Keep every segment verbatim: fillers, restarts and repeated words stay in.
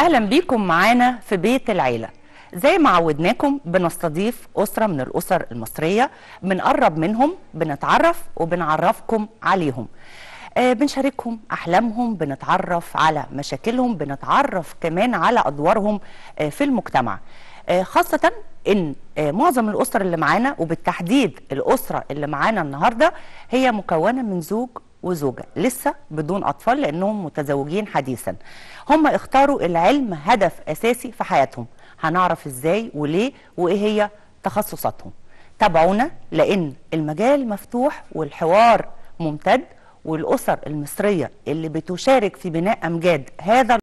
اهلا بيكم معانا في بيت العيله. زي ما عودناكم بنستضيف اسره من الاسر المصريه، بنقرب منهم، بنتعرف وبنعرفكم عليهم. آه بنشاركهم احلامهم، بنتعرف على مشاكلهم، بنتعرف كمان على ادوارهم آه في المجتمع. آه خاصه ان آه معظم الاسر اللي معانا، وبالتحديد الاسره اللي معانا النهارده، هي مكونه من زوج وزوجة لسه بدون أطفال لأنهم متزوجين حديثا. هم اختاروا العلم هدف أساسي في حياتهم. هنعرف إزاي وليه وإيه هي تخصصاتهم. تابعونا لأن المجال مفتوح والحوار ممتد، والأسر المصرية اللي بتشارك في بناء أمجاد هذا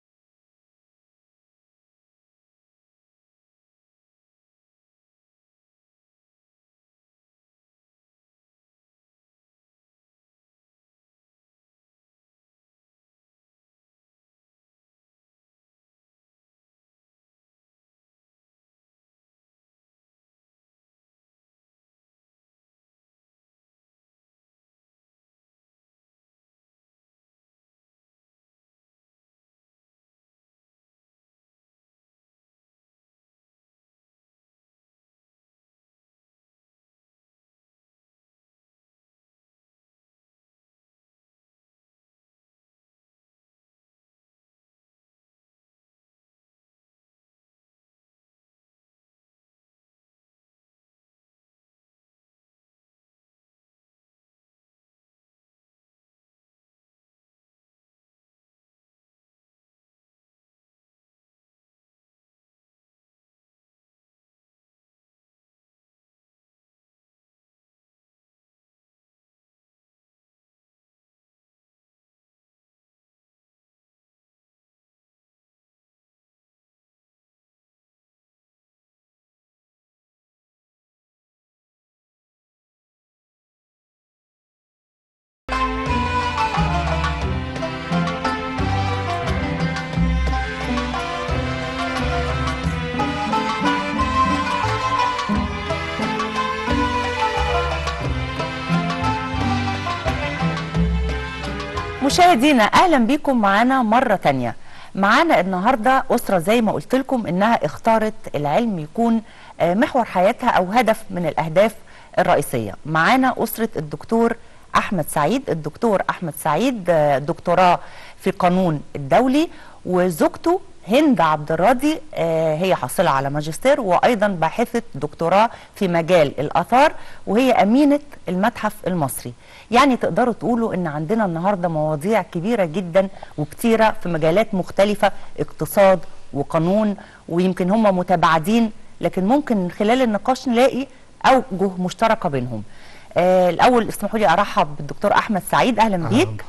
مشاهدينا. اهلا بيكم معانا مره تانية. معانا النهارده اسره زي ما قلت لكم انها اختارت العلم يكون محور حياتها او هدف من الاهداف الرئيسيه. معانا اسره الدكتور احمد سعيد. الدكتور احمد سعيد دكتوراه في قانون الدولي، وزوجته هند عبد الراضي هي حاصله على ماجستير وايضا باحثه دكتوراه في مجال الاثار، وهي امينه المتحف المصري. يعني تقدروا تقولوا ان عندنا النهارده مواضيع كبيره جدا وكتيره في مجالات مختلفه، اقتصاد وقانون، ويمكن هم متباعدين لكن ممكن من خلال النقاش نلاقي اوجه مشتركه بينهم. آه الاول اسمحوا لي ارحب بالدكتور احمد سعيد، اهلا بيك.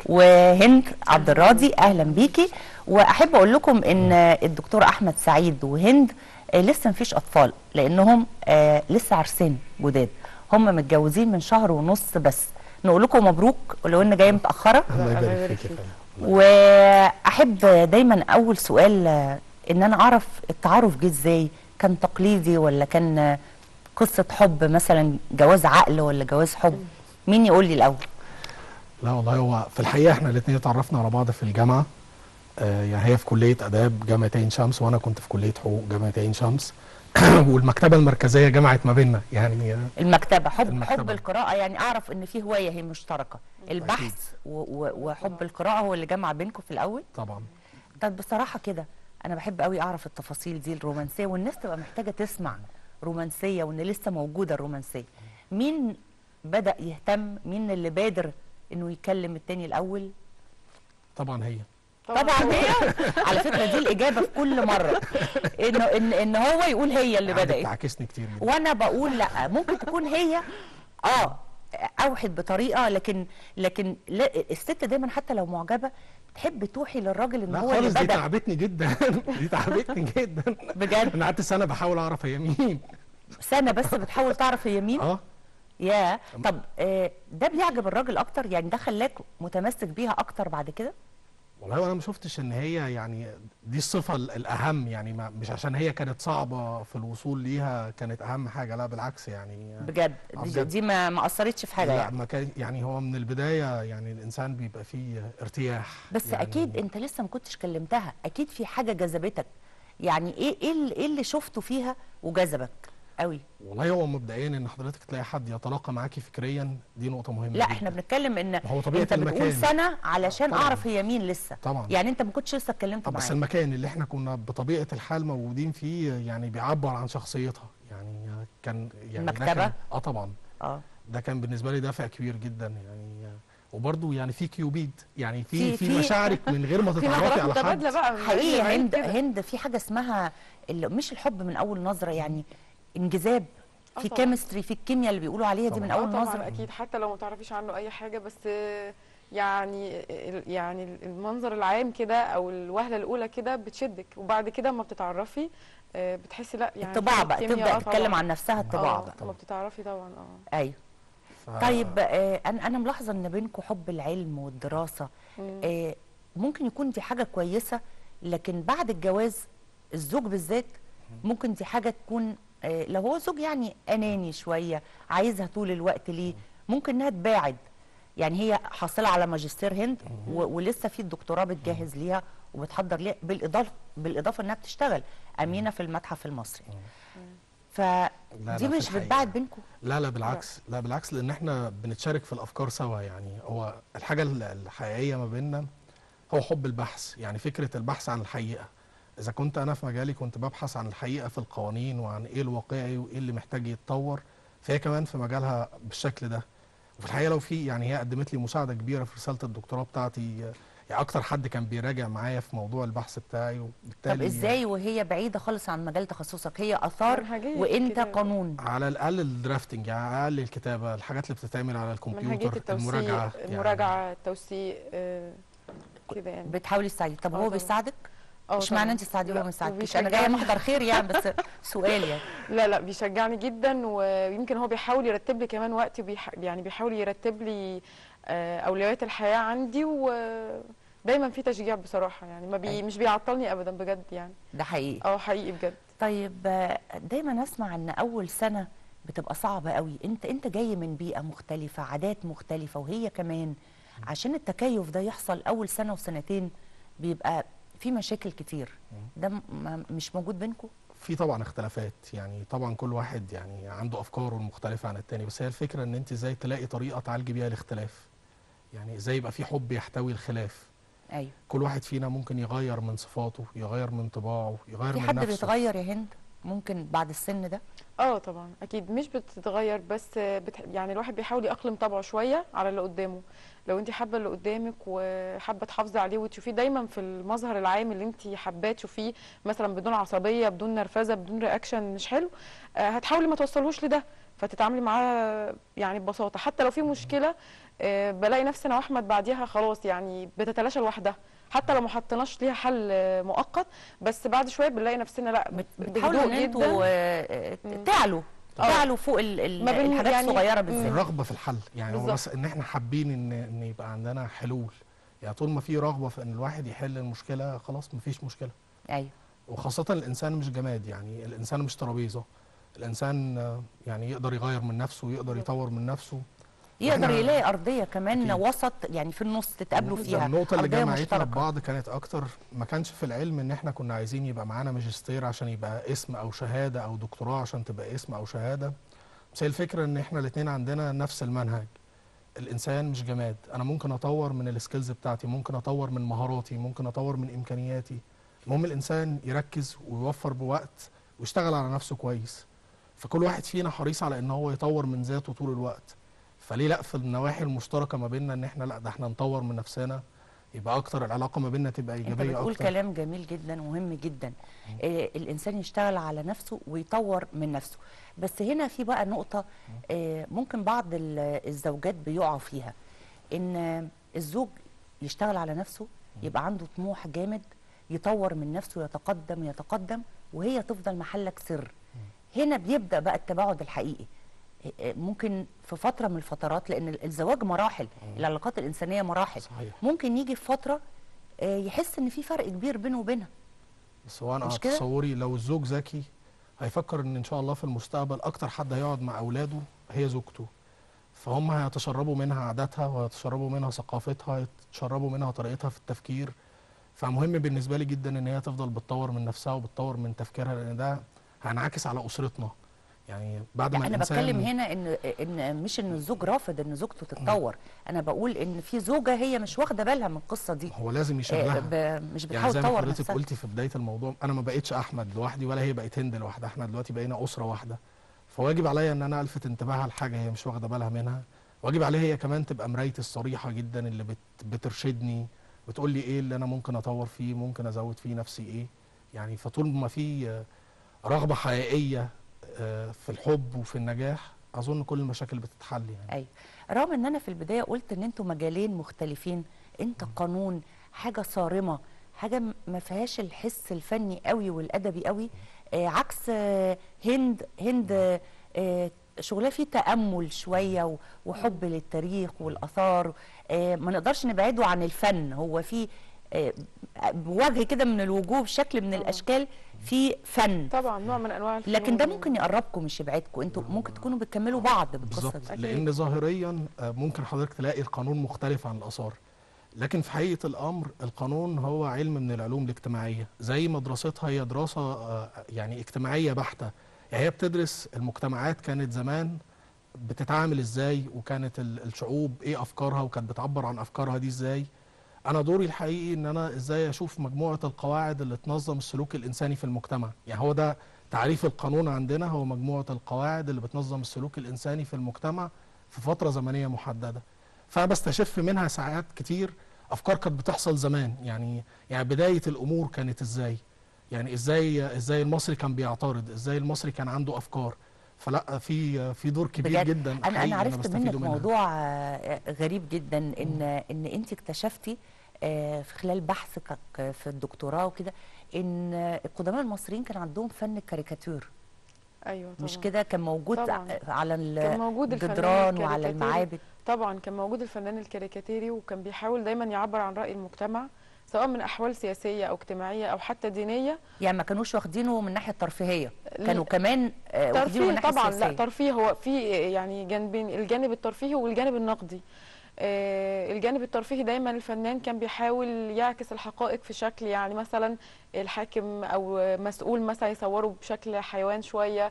وهند عبد الراضي اهلا بيكي. واحب اقول لكم ان الدكتور احمد سعيد وهند آه لسه مفيش اطفال لانهم آه لسه عرسين جداد، هم متجوزين من شهر ونص بس. نقول لكم مبروك ولو ان جايه متاخره. الله يبارك فيك. واحب دايما اول سؤال ان انا اعرف التعارف جه ازاي؟ كان تقليدي ولا كان قصه حب، مثلا جواز عقل ولا جواز حب؟ مين يقول لي الاول؟ لا والله، هو في الحقيقه احنا الاثنين اتعرفنا على بعض في الجامعه. آه يعني هي في كليه اداب جامعه عين شمس، وانا كنت في كليه حقوق جامعه عين شمس. والمكتبه المركزيه جمعت ما بيننا يعني. المكتبه حب المكتبة. حب القراءه، يعني اعرف ان في هوايه هي مشتركه، البحث و- و- وحب القراءه هو اللي جمع بينكم في الاول. طبعا. طب بصراحه كده انا بحب قوي اعرف التفاصيل دي الرومانسيه، والناس تبقى محتاجه تسمع رومانسيه وان لسه موجوده الرومانسيه. مين بدأ يهتم؟ مين اللي بادر انه يكلم التاني الاول؟ طبعا هي. طبعا هي. على فكره دي الاجابه في كل مره، انه ان ان هو يقول هي اللي بدأت. بتعكسني كتير جدا. وانا بقول لا، ممكن تكون هي اه اوحت بطريقه، لكن لكن لا، الست دايما حتى لو معجبه تحب توحي للراجل ان لا هو اللي خالص، دي بدأ. تعبتني جدا. دي تعبتني جدا بجد؟ انا قعدت سنه بحاول اعرف هي مين. سنه بس بتحاول تعرف هي مين؟ اه يا طب آه ده بيعجب الراجل اكتر؟ يعني ده خلاك متمسك بيها اكتر بعد كده؟ والله انا ما شفتش ان هي يعني دي الصفه ال- الاهم، يعني ما مش عشان هي كانت صعبه في الوصول ليها كانت اهم حاجه، لا بالعكس يعني. بجد آه دي, بجد. دي ما ما اثرتش في حاجه لا يعني؟ ما كان يعني هو من البدايه يعني الانسان بيبقى فيه ارتياح بس يعني. اكيد انت لسه ما كنتش كلمتها، اكيد في حاجه جذبتك، يعني ايه ايه اللي, إيه اللي شفته فيها وجذبك قوي؟ والله هو مبدئيا ان حضرتك تلاقي حد يتلاقى معاكي فكريا، دي نقطه مهمه لا جدا. احنا بنتكلم ان ما هو طبيعه انت بتقول المكان. سنه علشان طبعا اعرف هي مين لسه، طبعا يعني انت ما كنتش لسه اتكلمت طب بس معاها. المكان اللي احنا كنا بطبيعه الحال موجودين فيه يعني بيعبر عن شخصيتها، يعني كان يعني ده المكتبه؟ كان اه طبعا اه ده كان بالنسبه لي دافع كبير جدا يعني. وبرضه يعني في كيوبيد، يعني في في في في مشاعرك من غير ما في تتعرفي نظرات على متبادله حد. بقى من حقيقي يا بعيد هند، كده. هند في حاجه اسمها ال- مش الحب من اول نظره، يعني انجذاب، آه في طبعاً. كيمستري، في الكيمياء اللي بيقولوا عليها دي طبعاً. من اه اول طبعا نظره. اكيد، حتى لو ما تعرفيش عنه اي حاجه، بس آه، يعني ال- يعني المنظر العام كده او الوهله الاولى كده بتشدك، وبعد كده اما بتتعرفي آه، بتحسي لا يعني الطباع في بقى كيمياء. تبدا اه تتكلم طبعا عن نفسها، الطباع اه بقى. اما بتتعرفي طبعا اه ايوه. ف... طيب آه انا انا ملاحظه ان بينكم حب العلم والدراسه، مم. آه ممكن يكون دي حاجه كويسه، لكن بعد الجواز الزوج بالذات ممكن دي حاجه تكون آه لو هو زوج يعني اناني شويه عايزها طول الوقت ليه، ممكن انها تباعد. يعني هي حاصله على ماجستير هند و- ولسه في الدكتوراه بتجهز ليها وبتحضر ليها، بالاضافه بالاضافه انها بتشتغل امينه في المتحف المصري، لا فدي لا في مش الحقيقة. بتباعد بينكم؟ لا لا بالعكس، لا بالعكس، لان احنا بنتشارك في الافكار سوا. يعني هو الحاجه ال- الحقيقيه ما بيننا هو حب البحث، يعني فكره البحث عن الحقيقه. اذا كنت انا في مجالي كنت ببحث عن الحقيقه في القوانين وعن ايه الواقعي وايه اللي محتاج يتطور، فهي كمان في مجالها بالشكل ده. وفي الحقيقه لو في يعني هي قدمت لي مساعده كبيره في رساله الدكتوراه بتاعتي، يعني اكتر حد كان بيراجع معايا في موضوع البحث بتاعي، وبالتالي طب ازاي وهي بعيده خالص عن مجال تخصصك؟ هي اثار منهجية وانت كده. قانون. على الاقل الدرافتنج، يعني على الاقل الكتابه، الحاجات اللي بتتعمل على منهجيه الكمبيوتر، التوثيق، المراجعه المراجعه التوثيق آه، كده يعني. بتحاولي تساعدي؟ طب آه هو طبعا. بيساعدك؟ اه اشمعنى طبعا. انت تساعديه وهو لا، ما يساعدكيش؟ انا جايه وبيشجعني. محضر خير يعني، بس سؤال يعني. لا لا بيشجعني جدا، ويمكن هو بيحاول يرتب لي كمان وقتي، وبيح... يعني بيحاول يرتب لي آه، اولويات الحياه عندي، ودايما في تشجيع بصراحه، يعني ما بي... أيوة. مش بيعطلني ابدا بجد يعني. ده حقيقي. اه حقيقي بجد. طيب آه، دايما اسمع ان اول سنه بتبقى صعبه قوي، انت انت جاي من بيئه مختلفه، عادات مختلفه، وهي كمان عشان التكيف ده يحصل اول سنه وسنتين بيبقى في مشاكل كتير، ده م- م- مش موجود بينكم؟ في طبعا اختلافات، يعني طبعا كل واحد يعني عنده افكاره المختلفه عن التاني، بس هي الفكره ان انت ازاي تلاقي طريقه تعالجي بيها الاختلاف، يعني ازاي يبقى في حب يحتوي الخلاف. ايوه. كل واحد فينا ممكن يغير من صفاته، يغير من طباعه، يغير في من حد نفسه. بيتغير يا هند ممكن بعد السن ده؟ اه طبعا اكيد مش بتتغير، بس بتح... يعني الواحد بيحاول يأقلم طبعه شويه على اللي قدامه. لو انت حابه اللي قدامك وحابه تحافظي عليه وتشوفيه دايما في المظهر العام اللي انت حباه تشوفيه، مثلا بدون عصبيه، بدون نرفزه، بدون رياكشن مش حلو، آه هتحاولي ما توصلوش لده، فتتعاملي معاه يعني ببساطه. حتى لو في مشكله آه بلاقي نفسي انا واحمد بعديها خلاص يعني بتتلاشى لوحدها، حتى لو ما حطيناش ليها حل آه، مؤقت، بس بعد شويه بنلاقي نفسنا لا بت- بتحاولوا ان بهدوء انتوا جدا. آه، آه، تعلوا تعلوا فوق ال- ال- ما بين- الحاجات يعني- الصغيره مم. بالذات. الرغبه في الحل، يعني هو بالظبط. بس ان احنا حابين ان ان يبقى عندنا حلول. يعني طول ما في رغبه في ان الواحد يحل المشكله خلاص مفيش مشكله. ايوه. وخاصة الإنسان مش جماد، يعني الإنسان مش ترابيزة. الإنسان آه، يعني يقدر يغير من نفسه ويقدر يطور من نفسه. يقدر وإحنا- يلاقي ارضيه كمان أكيد. وسط، يعني في النص تتقابلوا فيها، النقطة اللي ارضيه جمعتنا مشتركه. ببعض كانت أكتر، ما كانش في العلم إن إحنا كنا عايزين يبقى معانا ماجستير عشان يبقى اسم أو شهادة، أو دكتوراه عشان تبقى اسم أو شهادة. بس هي الفكرة إن إحنا الاتنين عندنا نفس المنهج. الإنسان مش جماد، أنا ممكن أطور من السكيلز بتاعتي، ممكن أطور من مهاراتي، ممكن أطور من إمكانياتي. المهم الإنسان يركز ويوفر بوقت ويشتغل على نفسه كويس. فكل واحد فينا حريص على ان هو يطور من ذاته طول الوقت، فليه لا في النواحي المشتركه ما بيننا ان احنا لا ده احنا نطور من نفسنا، يبقى اكتر العلاقه ما بيننا تبقى انت ايجابيه بتقول اكتر. كلام جميل جدا ومهم جدا، آه الانسان يشتغل على نفسه ويطور من نفسه. بس هنا في بقى نقطه آه ممكن بعض ال- الزوجات بيقعوا فيها، ان آه، الزوج يشتغل على نفسه، يبقى عنده طموح جامد، يطور من نفسه، يتقدم يتقدم، وهي تفضل محلك سر. هنا بيبدأ بقى التباعد الحقيقي. ممكن في فترة من الفترات، لأن الزواج مراحل، العلاقات الإنسانية مراحل، صحيح. ممكن يجي في فترة آه، يحس ان في فرق كبير بينه وبينها. بس هو انا مش كده؟ تصوري لو الزوج ذكي هيفكر ان ان شاء الله في المستقبل اكتر حد هيقعد مع اولاده هي زوجته، فهم هيتشربوا منها عاداتها وهيتشربوا منها ثقافتها، هيتشربوا منها طريقتها في التفكير. فمهم بالنسبه لي جدا ان هي تفضل بتطور من نفسها وبتطور من تفكيرها، لان ده هينعكس على اسرتنا. يعني بعد يعني ما انا الانسان بتكلم هنا ان ان مش ان الزوج رافض ان زوجته تتطور، انا بقول ان في زوجه هي مش واخده بالها من القصه دي، هو لازم آه، يشغلها. ب- مش يعني بتحاول زي ما تطور حضرتك نفسها. قلتي في بدايه الموضوع، انا ما بقتش احمد لوحدي ولا هي بقت هند لوحدها، احنا دلوقتي بقينا اسره واحده. فواجب عليا ان انا الفت انتباهها لحاجه هي مش واخده بالها منها، واجب عليها هي كمان تبقى مرايتي الصريحه جدا اللي بت بترشدني، بتقول لي ايه اللي انا ممكن اطور فيه، ممكن ازود فيه نفسي ايه. يعني فطول ما في آه، رغبه حقيقيه آه، في الحب وفي النجاح، اظن كل المشاكل بتتحل يعني. ايوه، رغم ان انا في البدايه قلت ان انتوا مجالين مختلفين، انت قانون، حاجه صارمه، حاجه م- ما فيهاش الحس الفني قوي والادبي قوي، آه عكس آه هند هند آه آه، شغلها فيه تامل شويه و- وحب للتاريخ والاثار، آه ما نقدرش نبعده عن الفن، هو فيه آه بوجه كده من الوجوه، بشكل من طبعاً. الاشكال في فن. طبعا نوع من انواع الفنون. لكن ده ممكن يقربكم مش يبعدكم، انتوا ممكن تكونوا بتكملوا بعض بالقصه بالظبط، دي. لان ظاهريا آه، ممكن حضرتك تلاقي القانون مختلف عن الاثار، لكن في حقيقه الامر القانون هو علم من العلوم الاجتماعيه، زي ما دراستها هي دراسه آه، يعني اجتماعيه بحته. يعني هي بتدرس المجتمعات كانت زمان بتتعامل ازاي، وكانت ال- الشعوب ايه افكارها، وكانت بتعبر عن افكارها دي ازاي. انا دوري الحقيقي ان انا ازاي اشوف مجموعه القواعد اللي تنظم السلوك الانساني في المجتمع. يعني هو ده تعريف القانون عندنا، هو مجموعه القواعد اللي بتنظم السلوك الانساني في المجتمع في فتره زمنيه محدده. فبستشف منها ساعات كتير افكار كانت بتحصل زمان. يعني يعني بدايه الامور كانت ازاي، يعني ازاي ازاي المصري كان بيعترض، ازاي المصري كان عنده افكار. فلا في في دور كبير بجد جدا انا انا حقيقي انا عرفت بستفيده منك منها. موضوع آه، غريب جدا، ان ان انت اكتشفتي آه، في خلال بحثك في الدكتوراه وكده ان القدماء المصريين كان عندهم فن الكاريكاتير. ايوه طبعا. مش كده؟ كان موجود طبعا. على كان موجود الفنان الجدران وعلى الكاريكاتيري. المعابد. طبعا كان موجود الفنان الكاريكاتيري، وكان بيحاول دايما يعبر عن رأي المجتمع، سواء من احوال سياسيه او اجتماعيه او حتى دينيه. يعني ما كانوش واخدينه من الناحيه الترفيهيه، كانوا كمان آه، واخدينه من ترفيه الناحيه طبعا، السياسيه. لا ترفيه، هو في يعني جانبين، الجانب الترفيهي والجانب النقدي. آه، الجانب الترفيهي دايما الفنان كان بيحاول يعكس الحقائق في شكل، يعني مثلا الحاكم او مسؤول مثلا يصوره بشكل حيوان شويه.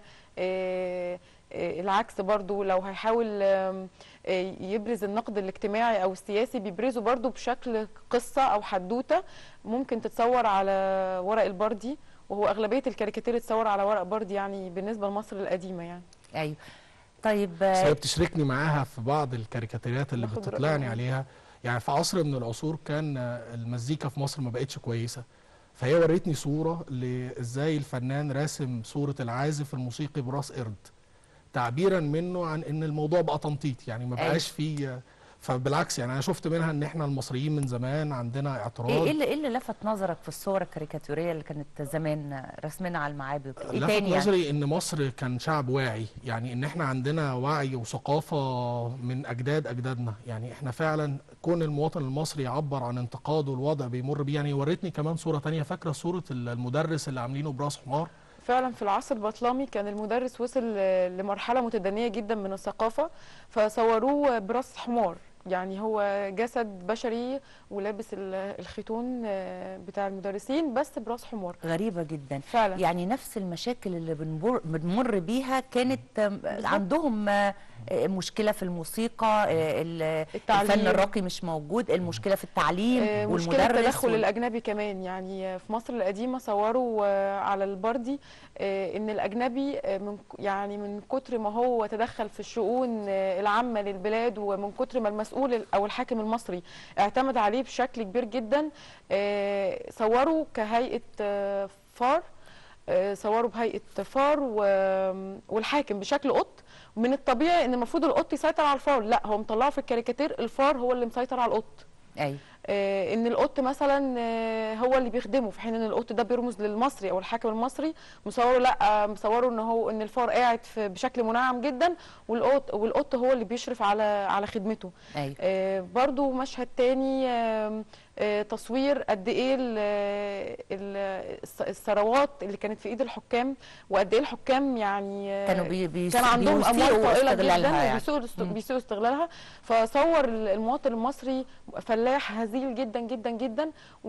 آه، آه، العكس برضو لو هيحاول آم، آه، يبرز النقد الاجتماعي او السياسي بيبرزه برضو بشكل قصه او حدوته ممكن تتصور على ورق البردي، وهو اغلبيه الكاريكاتير اتصور على ورق بردي يعني بالنسبه لمصر القديمه يعني. ايوه. طيب بس آه، هي بتشركني معاها في بعض الكاريكاتيرات اللي باخد بتطلعني رأيها. عليها. يعني في عصر من العصور كان آه، المزيكا في مصر ما بقتش كويسه، فهي وريتني صوره لازاي الفنان راسم صوره العازف الموسيقي براس قرد، تعبيرا منه عن ان الموضوع بقى تنطيط، يعني ما أيوة. بقاش فيه. فبالعكس يعني انا شفت منها ان احنا المصريين من زمان عندنا اعتراض. ايه إيه اللي ايه اللي لفت نظرك في الصور الكاريكاتوريه اللي كانت زمان رسمنا على المعابد؟ ايه لفت تاني يعني؟ نظري ان مصر كان شعب واعي، يعني ان احنا عندنا وعي وثقافه من اجداد اجدادنا. يعني احنا فعلا كون المواطن المصري يعبر عن انتقاده الوضع بيمر بيه. يعني وريتني كمان صوره تانية، فاكره صوره المدرس اللي عاملينه براس حمار؟ فعلا في العصر البطلمي كان المدرس وصل ل- لمرحلة متدنية جدا من الثقافة، فصوروه براس حمار، يعني هو جسد بشري ولابس ال- الختون آه، بتاع المدرسين بس براس حمار. غريبة جدا فعلا. يعني نفس المشاكل اللي بنمر, بنمر بيها كانت آم، عندهم آه، آه، مشكلة في الموسيقى، آه، ال- التعليم. الفن الراقي مش موجود، المشكلة في التعليم آه، مشكلة والمدرس التدخل وال... الأجنبي كمان. يعني في مصر القديمة صوروا آه، على البردي آه، إن الأجنبي آه، من ك- يعني من كتر ما هو تدخل في الشؤون آه، العامة للبلاد، ومن كتر ما المسؤول ال- أو الحاكم المصري اعتمد عليه بشكل كبير جدا، آه، صوروا كهيئة آه، فار، آه، صوروا بهيئة فار و- والحاكم بشكل قط. من الطبيعي ان المفروض القط يسيطر على الفار، لا هو مطلعه في الكاريكاتير الفار هو اللي مسيطر على القط. أيوة. آه، ان القط مثلا آه، هو اللي بيخدمه، في حين ان القط ده بيرمز للمصري او الحاكم المصري، مصوره لا، مصوره ان هو ان الفار قاعد في بشكل منعم جدا، والقط والقط هو اللي بيشرف على على خدمته. أيوة. آه، برضو مشهد تاني، آه، آه، تصوير قد ايه ال- ال- الث- الثروات اللي كانت في ايد الحكام، وقد ايه الحكام يعني آه، كانوا بي بي كان عندهم اموال بيسيئوا طائله استغلالها جدا يعني. وبيسيئوا است- مم. بيسيئوا استغلالها. فصور المواطن المصري فلاح هزيل جدا جدا جدا،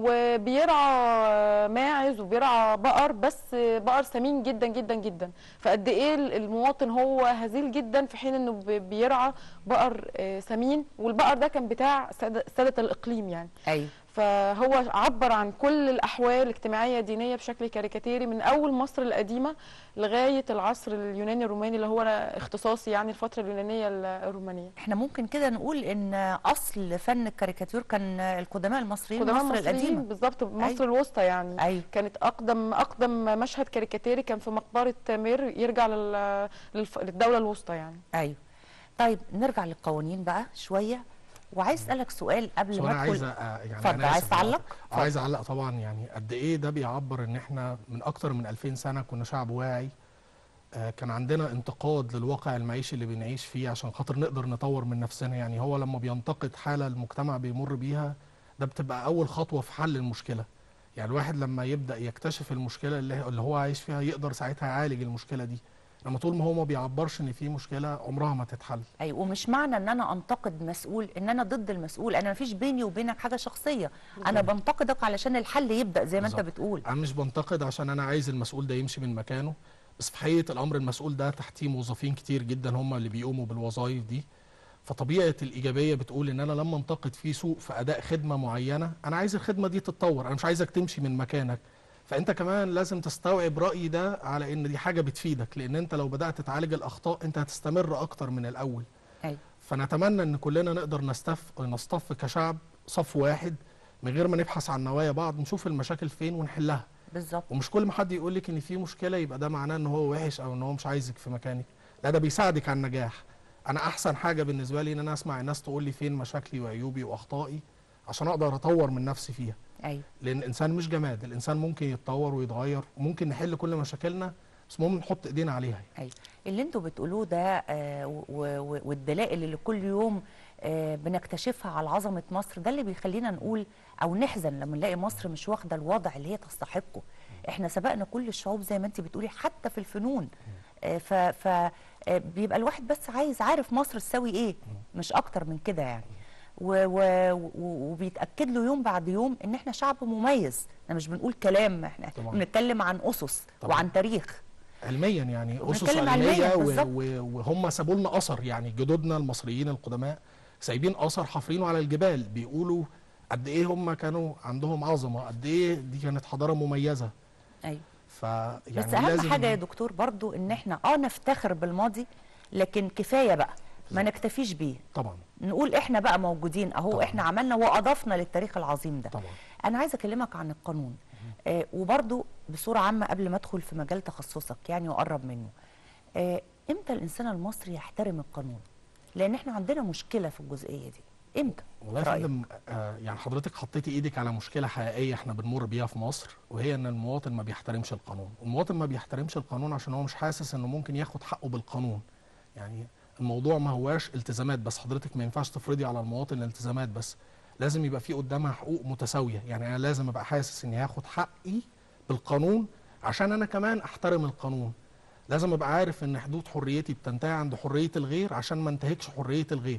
وبيرعى ماعز وبيرعى بقر، بس بقر سمين جدا جدا جدا. فقد ايه المواطن هو هزيل جدا، في حين انه بي- بيرعى بقر آه، سمين، والبقر ده كان بتاع سادة سادة الاقليم يعني. ايوه. فهو عبر عن كل الاحوال الاجتماعيه الدينيه بشكل كاريكاتيري، من اول مصر القديمه لغايه العصر اليوناني الروماني، اللي هو أنا اختصاصي يعني الفتره اليونانيه الرومانيه. احنا ممكن كده نقول ان اصل فن الكاريكاتير كان القدماء المصريين، قدماء مصر المصريين القديمه. بالظبط، مصر أيوة. الوسطى يعني. أيوة. كانت اقدم اقدم مشهد كاريكاتيري كان في مقبره مير، يرجع لل- للف- للدوله الوسطى يعني. ايوه. طيب نرجع للقوانين بقى شويه، وعايز اسالك سؤال قبل بس ما انا عايز ادخل. أ- يعني اتفضل، أنا عايز آسف تعلق؟ أقاطعك. عايز اعلق طبعا. يعني قد ايه ده بيعبر ان احنا من اكتر من ألفين سنه كنا شعب واعي. آه، كان عندنا انتقاد للواقع المعيشي اللي بنعيش فيه عشان خاطر نقدر نطور من نفسنا. يعني هو لما بينتقد حاله المجتمع بيمر بيها، ده بتبقى اول خطوه في حل المشكله. يعني الواحد لما يبدا يكتشف المشكله اللي اللي هو عايش فيها، يقدر ساعتها يعالج المشكله دي. لما طول ما هو ما بيعبرش ان في مشكله، عمرها ما تتحل. ايوه. ومش معنى ان انا انتقد مسؤول ان انا ضد المسؤول، انا مفيش بيني وبينك حاجه شخصيه، انا بنتقدك علشان الحل يبدا زي ما انت بالظبط. بتقول. انا مش بنتقد عشان انا عايز المسؤول ده يمشي من مكانه، بس في حقيقه الامر المسؤول ده تحتيه موظفين كتير جدا هم اللي بيقوموا بالوظائف دي. فطبيعه الايجابيه بتقول ان انا لما انتقد في سوء في اداء خدمه معينه، انا عايز الخدمه دي تتطور، انا مش عايزك تمشي من مكانك. فانت كمان لازم تستوعب رايي ده على ان دي حاجه بتفيدك، لان انت لو بدات تعالج الاخطاء انت هتستمر اكتر من الاول. ايوه. فنتمنى ان كلنا نقدر نستف نصطف كشعب صف واحد، من غير ما نبحث عن نوايا بعض، نشوف المشاكل فين ونحلها. بالظبط. ومش كل ما حد يقول لك ان في مشكله يبقى ده معناه ان هو وحش او ان هو مش عايزك في مكانك. لا، ده بيساعدك على النجاح. انا احسن حاجه بالنسبه لي ان انا اسمع الناس تقول لي فين مشاكلي وعيوبي واخطائي، عشان اقدر اطور من نفسي فيها. ايوه. لان الانسان مش جماد، الانسان ممكن يتطور ويتغير، وممكن نحل كل مشاكلنا، بس المهم نحط ايدينا عليها. ايوه. اللي انتوا بتقولوه ده آه و- و- والدلائل اللي كل يوم آه بنكتشفها على عظمه مصر، ده اللي بيخلينا نقول او نحزن لما نلاقي مصر مش واخده الوضع اللي هي تستحقه. احنا سبقنا كل الشعوب زي ما انت بتقولي، حتى في الفنون. آه ف ف آه بيبقى الواحد بس عايز عارف مصر تساوي ايه، مش اكتر من كده يعني. و و و وبيتاكد له يوم بعد يوم ان احنا شعب مميز. احنا مش بنقول كلام، احنا طبعا. بنتكلم عن اسس طبعا. وعن تاريخ. علميا يعني اسس بنتكلم علميه علمياً و- بالظبط. و- وهم سابوا لنا اثر. يعني جدودنا المصريين القدماء سايبين اثر حافرينه على الجبال، بيقولوا قد ايه هم كانوا عندهم عظمه، قد ايه دي كانت حضاره مميزه. ايوه. فيعني بس اهم لازم حاجه يا دكتور برضو ان احنا اه نفتخر بالماضي، لكن كفايه بقى ما نكتفيش بيه. طبعا. نقول احنا بقى موجودين اهو، طبعاً. احنا عملنا واضفنا للتاريخ العظيم ده. طبعا. انا عايزه اكلمك عن القانون آه وبرضو بصوره عامه قبل ما ادخل في مجال تخصصك يعني واقرب منه. آه امتى الانسان المصري يحترم القانون؟ لان احنا عندنا مشكله في الجزئيه دي. امتى؟ والله يا في رأيك؟ فندم، آه يعني حضرتك حطيتي ايدك على مشكله حقيقيه احنا بنمر بيها في مصر، وهي ان المواطن ما بيحترمش القانون. المواطن ما بيحترمش القانون عشان هو مش حاسس انه ممكن ياخد حقه بالقانون. يعني الموضوع ما هواش التزامات بس، حضرتك ما ينفعش تفرضي على المواطن الالتزامات بس، لازم يبقى في قدامها حقوق متساويه. يعني انا لازم ابقى حاسس اني هاخد حقي بالقانون عشان انا كمان احترم القانون. لازم ابقى عارف ان حدود حريتي بتنتهي عند حريه الغير عشان ما انتهكش حريه الغير.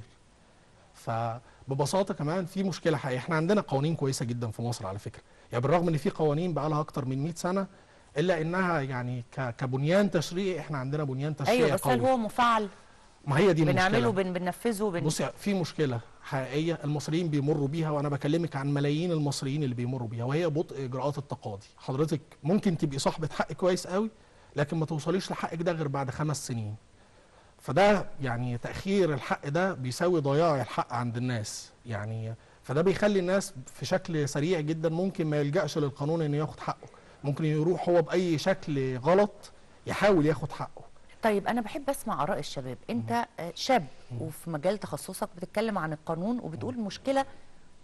فببساطه كمان في مشكله حقيقيه. احنا عندنا قوانين كويسه جدا في مصر على فكره، يعني بالرغم ان في قوانين بقى لها اكتر من مئة سنه، الا انها يعني ك- كبنيان تشريعي احنا عندنا بنيان تشريعي ايوه. بس هل قوي. هو مفعل؟ ما هي دي المشكله. بنعمله بن بننفذه بن... بصي، في مشكله حقيقيه المصريين بيمروا بيها، وانا بكلمك عن ملايين المصريين اللي بيمروا بيها، وهي بطء اجراءات التقاضي. حضرتك ممكن تبقي صاحبه حق كويس قوي، لكن ما توصليش لحقك ده غير بعد خمس سنين. فده يعني تاخير الحق ده بيساوي ضياع الحق عند الناس. يعني فده بيخلي الناس في شكل سريع جدا ممكن ما يلجأش للقانون انه ياخد حقه، ممكن يروح هو باي شكل غلط يحاول ياخد حقه. طيب انا بحب اسمع اراء الشباب. انت آه، شاب وفي مجال تخصصك بتتكلم عن القانون وبتقول مشكله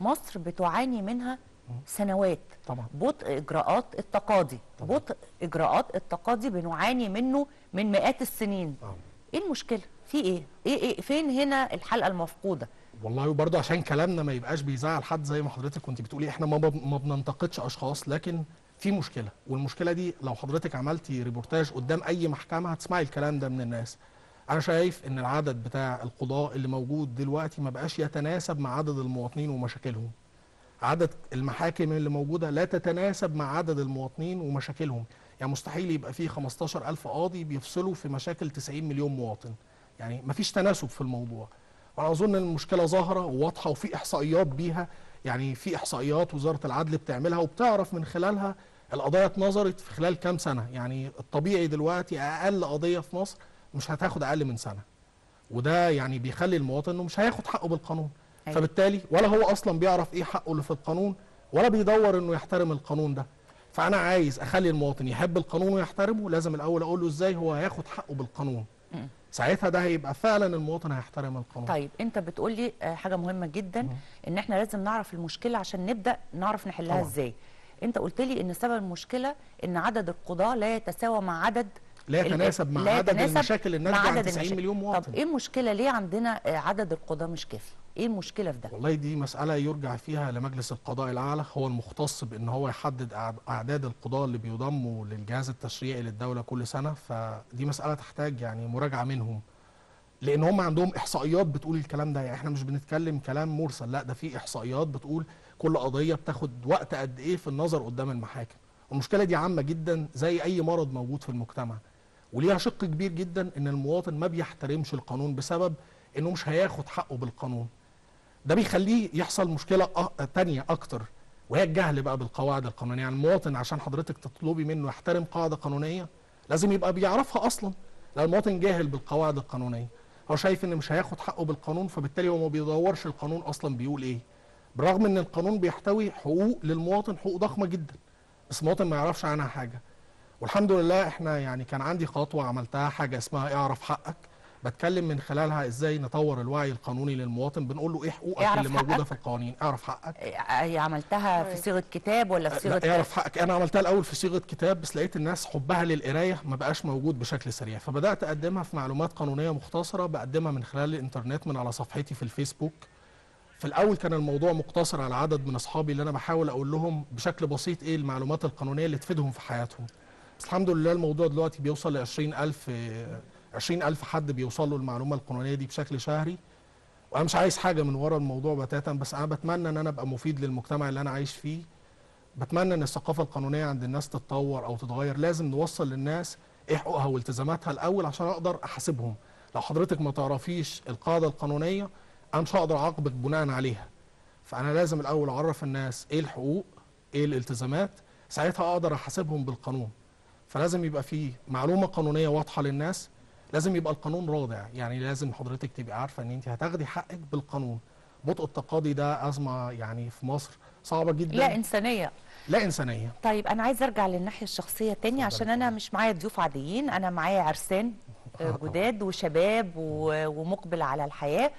مصر بتعاني منها سنوات. طبعا بطء اجراءات التقاضي، طبعا. بطء اجراءات التقاضي بنعاني منه من مئات السنين. طبعا. ايه المشكله في ايه؟ ايه ايه فين هنا الحلقه المفقوده؟ والله وبرضه عشان كلامنا ما يبقاش بيزعل حد، زي ما حضرتك كنت بتقولي احنا ما ب- ما بننتقدش اشخاص، لكن في مشكله، والمشكله دي لو حضرتك عملتي ريبورتاج قدام اي محكمه هتسمعي الكلام ده من الناس. انا شايف ان العدد بتاع القضاء اللي موجود دلوقتي ما بقاش يتناسب مع عدد المواطنين ومشاكلهم. عدد المحاكم اللي موجوده لا تتناسب مع عدد المواطنين ومشاكلهم. يعني مستحيل يبقى فيه خمستاشر ألف قاضي بيفصلوا في مشاكل تسعين مليون مواطن. يعني مفيش تناسب في الموضوع. وانا اظن ان المشكله ظاهره وواضحه وفي احصائيات بيها. يعني في احصائيات وزاره العدل بتعملها وبتعرف من خلالها القضايا اتنظرت في خلال كام سنه. يعني الطبيعي دلوقتي اقل قضيه في مصر مش هتاخد اقل من سنه، وده يعني بيخلي المواطن انه مش هياخد حقه بالقانون. أيوة. فبالتالي ولا هو اصلا بيعرف ايه حقه اللي في القانون، ولا بيدور انه يحترم القانون ده. فانا عايز اخلي المواطن يحب القانون ويحترمه، لازم الاول اقول له ازاي هو هياخد حقه بالقانون. مم. ساعتها ده هيبقى فعلا المواطن هيحترم القانون. طيب انت بتقول لي آه، حاجه مهمه جدا، ان احنا لازم نعرف المشكله عشان نبدا نعرف نحلها طبعا. ازاي. انت قلت لي ان سبب المشكله ان عدد القضاه لا يتساوى مع عدد لا ال- يتناسب مع لا عدد يتناسب المشاكل الناتجه مع عن عدد تسعين المشاكل. مليون مواطن. طب ايه المشكله؟ ليه عندنا آه، عدد القضاه مش كافي؟ ايه المشكله في ده؟ والله دي مسألة يرجع فيها لمجلس القضاء الأعلى، هو المختص بأن هو يحدد أعد- أعداد القضاة اللي بيضموا للجهاز التشريعي للدولة كل سنة. فدي مسألة تحتاج يعني مراجعة منهم، لأن هم عندهم إحصائيات بتقول الكلام ده. يعني إحنا مش بنتكلم كلام مرسل، لا ده في إحصائيات بتقول كل قضية بتاخد وقت قد إيه في النظر قدام المحاكم. والمشكلة دي عامة جدا زي أي مرض موجود في المجتمع، وليها شق كبير جدا إن المواطن ما بيحترمش القانون بسبب إنه مش هياخد حقه بالقانون. ده بيخليه يحصل مشكله أ- تانية اكتر، وهي الجهل بقى بالقواعد القانونيه. يعني المواطن عشان حضرتك تطلبي منه يحترم قاعده قانونيه لازم يبقى بيعرفها اصلا. لو المواطن جاهل بالقواعد القانونيه هو شايف ان مش هياخد حقه بالقانون، فبالتالي هو ما بيدورش القانون اصلا بيقول ايه، بالرغم ان القانون بيحتوي حقوق للمواطن، حقوق ضخمه جدا، بس المواطن ما يعرفش عنها حاجه. والحمد لله احنا يعني كان عندي خطوه عملتها، حاجه اسمها اعرف حقك، بتكلم من خلالها ازاي نطور الوعي القانوني للمواطن. بنقول له ايه حقوقك اعرف اللي موجوده حقك؟ في القوانين. اعرف حقك. هي عملتها في صيغه كتاب ولا في صيغه لا اعرف حقك انا عملتها الاول في صيغه كتاب، بس لقيت الناس حبها للقرايه ما بقاش موجود بشكل سريع، فبدات اقدمها في معلومات قانونيه مختصره بقدمها من خلال الانترنت من على صفحتي في الفيسبوك. في الاول كان الموضوع مقتصر على عدد من اصحابي اللي انا بحاول اقول لهم بشكل بسيط ايه المعلومات القانونيه اللي تفيدهم في حياتهم. بس الحمد لله الموضوع دلوقتي بيوصل ل عشرين ألف عشرين ألف حد بيوصل له المعلومه القانونيه دي بشكل شهري. وانا مش عايز حاجه من ورا الموضوع بتاتا، بس انا بتمنى ان انا ابقى مفيد للمجتمع اللي انا عايش فيه. بتمنى ان الثقافه القانونيه عند الناس تتطور او تتغير. لازم نوصل للناس ايه حقوقها والتزاماتها الاول عشان اقدر احاسبهم. لو حضرتك ما تعرفيش القاعده القانونيه انا مش هقدر اعاقبك بناء عليها. فانا لازم الاول اعرف الناس ايه الحقوق ايه الالتزامات، ساعتها اقدر احاسبهم بالقانون. فلازم يبقى في معلومه قانونيه واضحه للناس، لازم يبقى القانون رادع. يعني لازم حضرتك تبقى عارفه ان انت هتاخدي حقك بالقانون. بطء التقاضي ده ازمه يعني في مصر صعبه جدا، لا انسانيه. لا انسانيه. طيب انا عايز ارجع للناحيه الشخصيه تاني، عشان انا مش معايا ضيوف عاديين، انا معايا عرسان آه، جداد وشباب و- ومقبل على الحياه.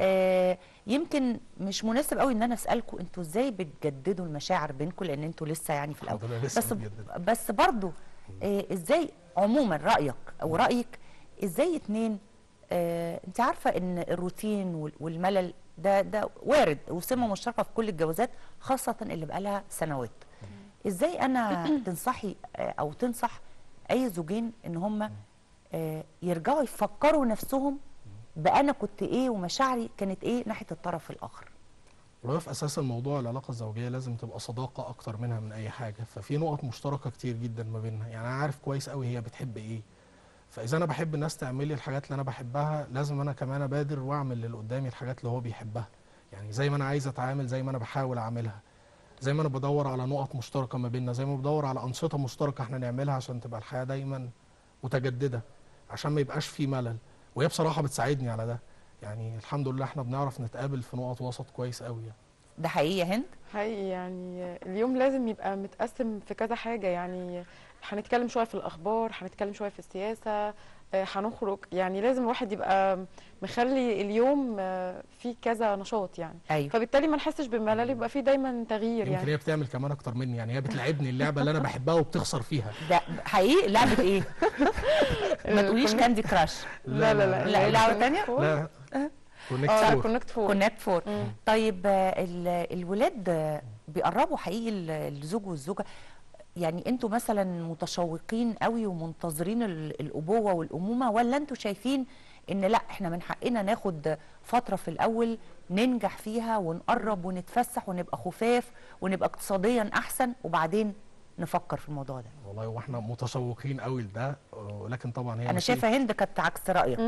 آه، يمكن مش مناسب قوي ان انا اسالكم انتوا ازاي بتجددوا المشاعر بينكم، لان انتوا لسه يعني في الاول. الحمد لله لسه بس بنجدد. بس برضو آه، ازاي عموما رايك او رايك ازاي اتنين، آه، انت عارفه ان الروتين وال- والملل ده ده وارد وسمه مشتركه في كل الجوازات، خاصه اللي بقالها سنوات. ازاي انا تنصحي آه، او تنصح اي زوجين ان هم آه، يرجعوا يفكروا نفسهم بانا كنت ايه ومشاعري كانت ايه ناحيه الطرف الاخر؟ والله في اساس الموضوع العلاقه الزوجيه لازم تبقى صداقه اكتر منها من اي حاجه، ففي نقط مشتركه كتير جدا ما بيننا. يعني انا عارف كويس قوي هي بتحب ايه، فاذا انا بحب الناس تعمل لي الحاجات اللي انا بحبها لازم انا كمان ابادر واعمل للي قدامي الحاجات اللي هو بيحبها. يعني زي ما انا عايز اتعامل زي ما انا بحاول اعملها، زي ما انا بدور على نقط مشتركه ما بيننا، زي ما بدور على انشطه مشتركه احنا نعملها عشان تبقى الحياه دايما متجدده، عشان ما يبقاش في ملل. وهي بصراحه بتساعدني على ده. يعني الحمد لله احنا بنعرف نتقابل في نقط وسط كويس قوي يعني. ده حقيقي يا هند؟ حقيقي يعني اليوم لازم يبقى متقسم في كذا حاجة. يعني هنتكلم شويه في الاخبار، هنتكلم شويه في السياسه، آه، هنخرج. يعني لازم الواحد يبقى مخلي اليوم آه، فيه كذا نشاط يعني. أيوة. فبالتالي ما نحسش بالملل، يبقى فيه دايما تغيير يمكن يعني. هي بتعمل كمان اكتر مني، يعني هي بتلعبني اللعبه اللي انا بحبها وبتخسر فيها. ده حقيقي. لعبه ايه؟ ما تقوليش كنا- كاندي كراش. لا لا لا لا، لعبه ثانيه. لا كونكت اه فور. كونكت فور. كونكت فور. طيب آه، ال- الولاد آه، بيقربوا حقيقي ال- الزوج والزوجه. يعني انتوا مثلا متشوقين قوي ومنتظرين ال- الابوه والامومه، ولا انتوا شايفين ان لا احنا من حقنا ناخد فتره في الاول ننجح فيها ونقرب ونتفسح ونبقى خفاف ونبقى اقتصاديا احسن وبعدين نفكر في الموضوع ده؟ والله واحنا متشوقين قوي لده، ولكن طبعا هي انا مسؤولية- شايفه هند كانت عكس رايك.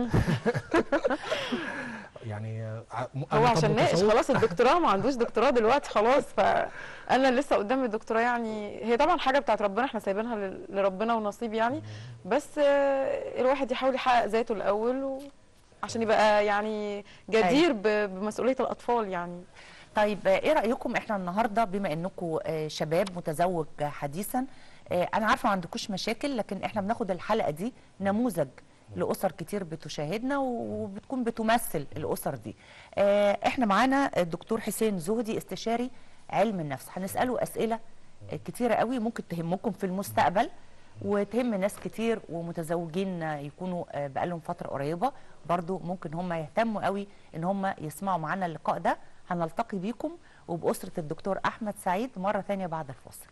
يعني ع- م- هو أنا عشان ناقش كمتشوق- خلاص الدكتوراه، ما عندوش دكتوراه دلوقتي خلاص، فانا لسه قدام الدكتوراه. يعني هي طبعا حاجه بتاعت ربنا، احنا سايبينها لل- لربنا ونصيب يعني. بس آه، الواحد يحاول يحقق ذاته الاول و... عشان يبقى يعني جدير ب- بمسؤوليه الاطفال يعني. طيب آه، ايه رايكم احنا النهارده بما انكم آه، شباب متزوج حديثا، آه، انا عارفه ما عندكوش مشاكل، لكن احنا بناخد الحلقه دي نموذج لاسر كتير بتشاهدنا وبتكون بتمثل الاسر دي. آه، احنا معانا الدكتور حسين زهدي استشاري علم النفس، هنساله اسئله آه، كتيره قوي ممكن تهمكم في المستقبل وتهم ناس كتير ومتزوجين آه، يكونوا آه، بقالهم فتره قريبه، برضو ممكن هم يهتموا قوي ان هم يسمعوا معانا اللقاء ده. هنلتقي بيكم وبأسرة الدكتور أحمد سعيد مرة ثانية بعد الفاصل.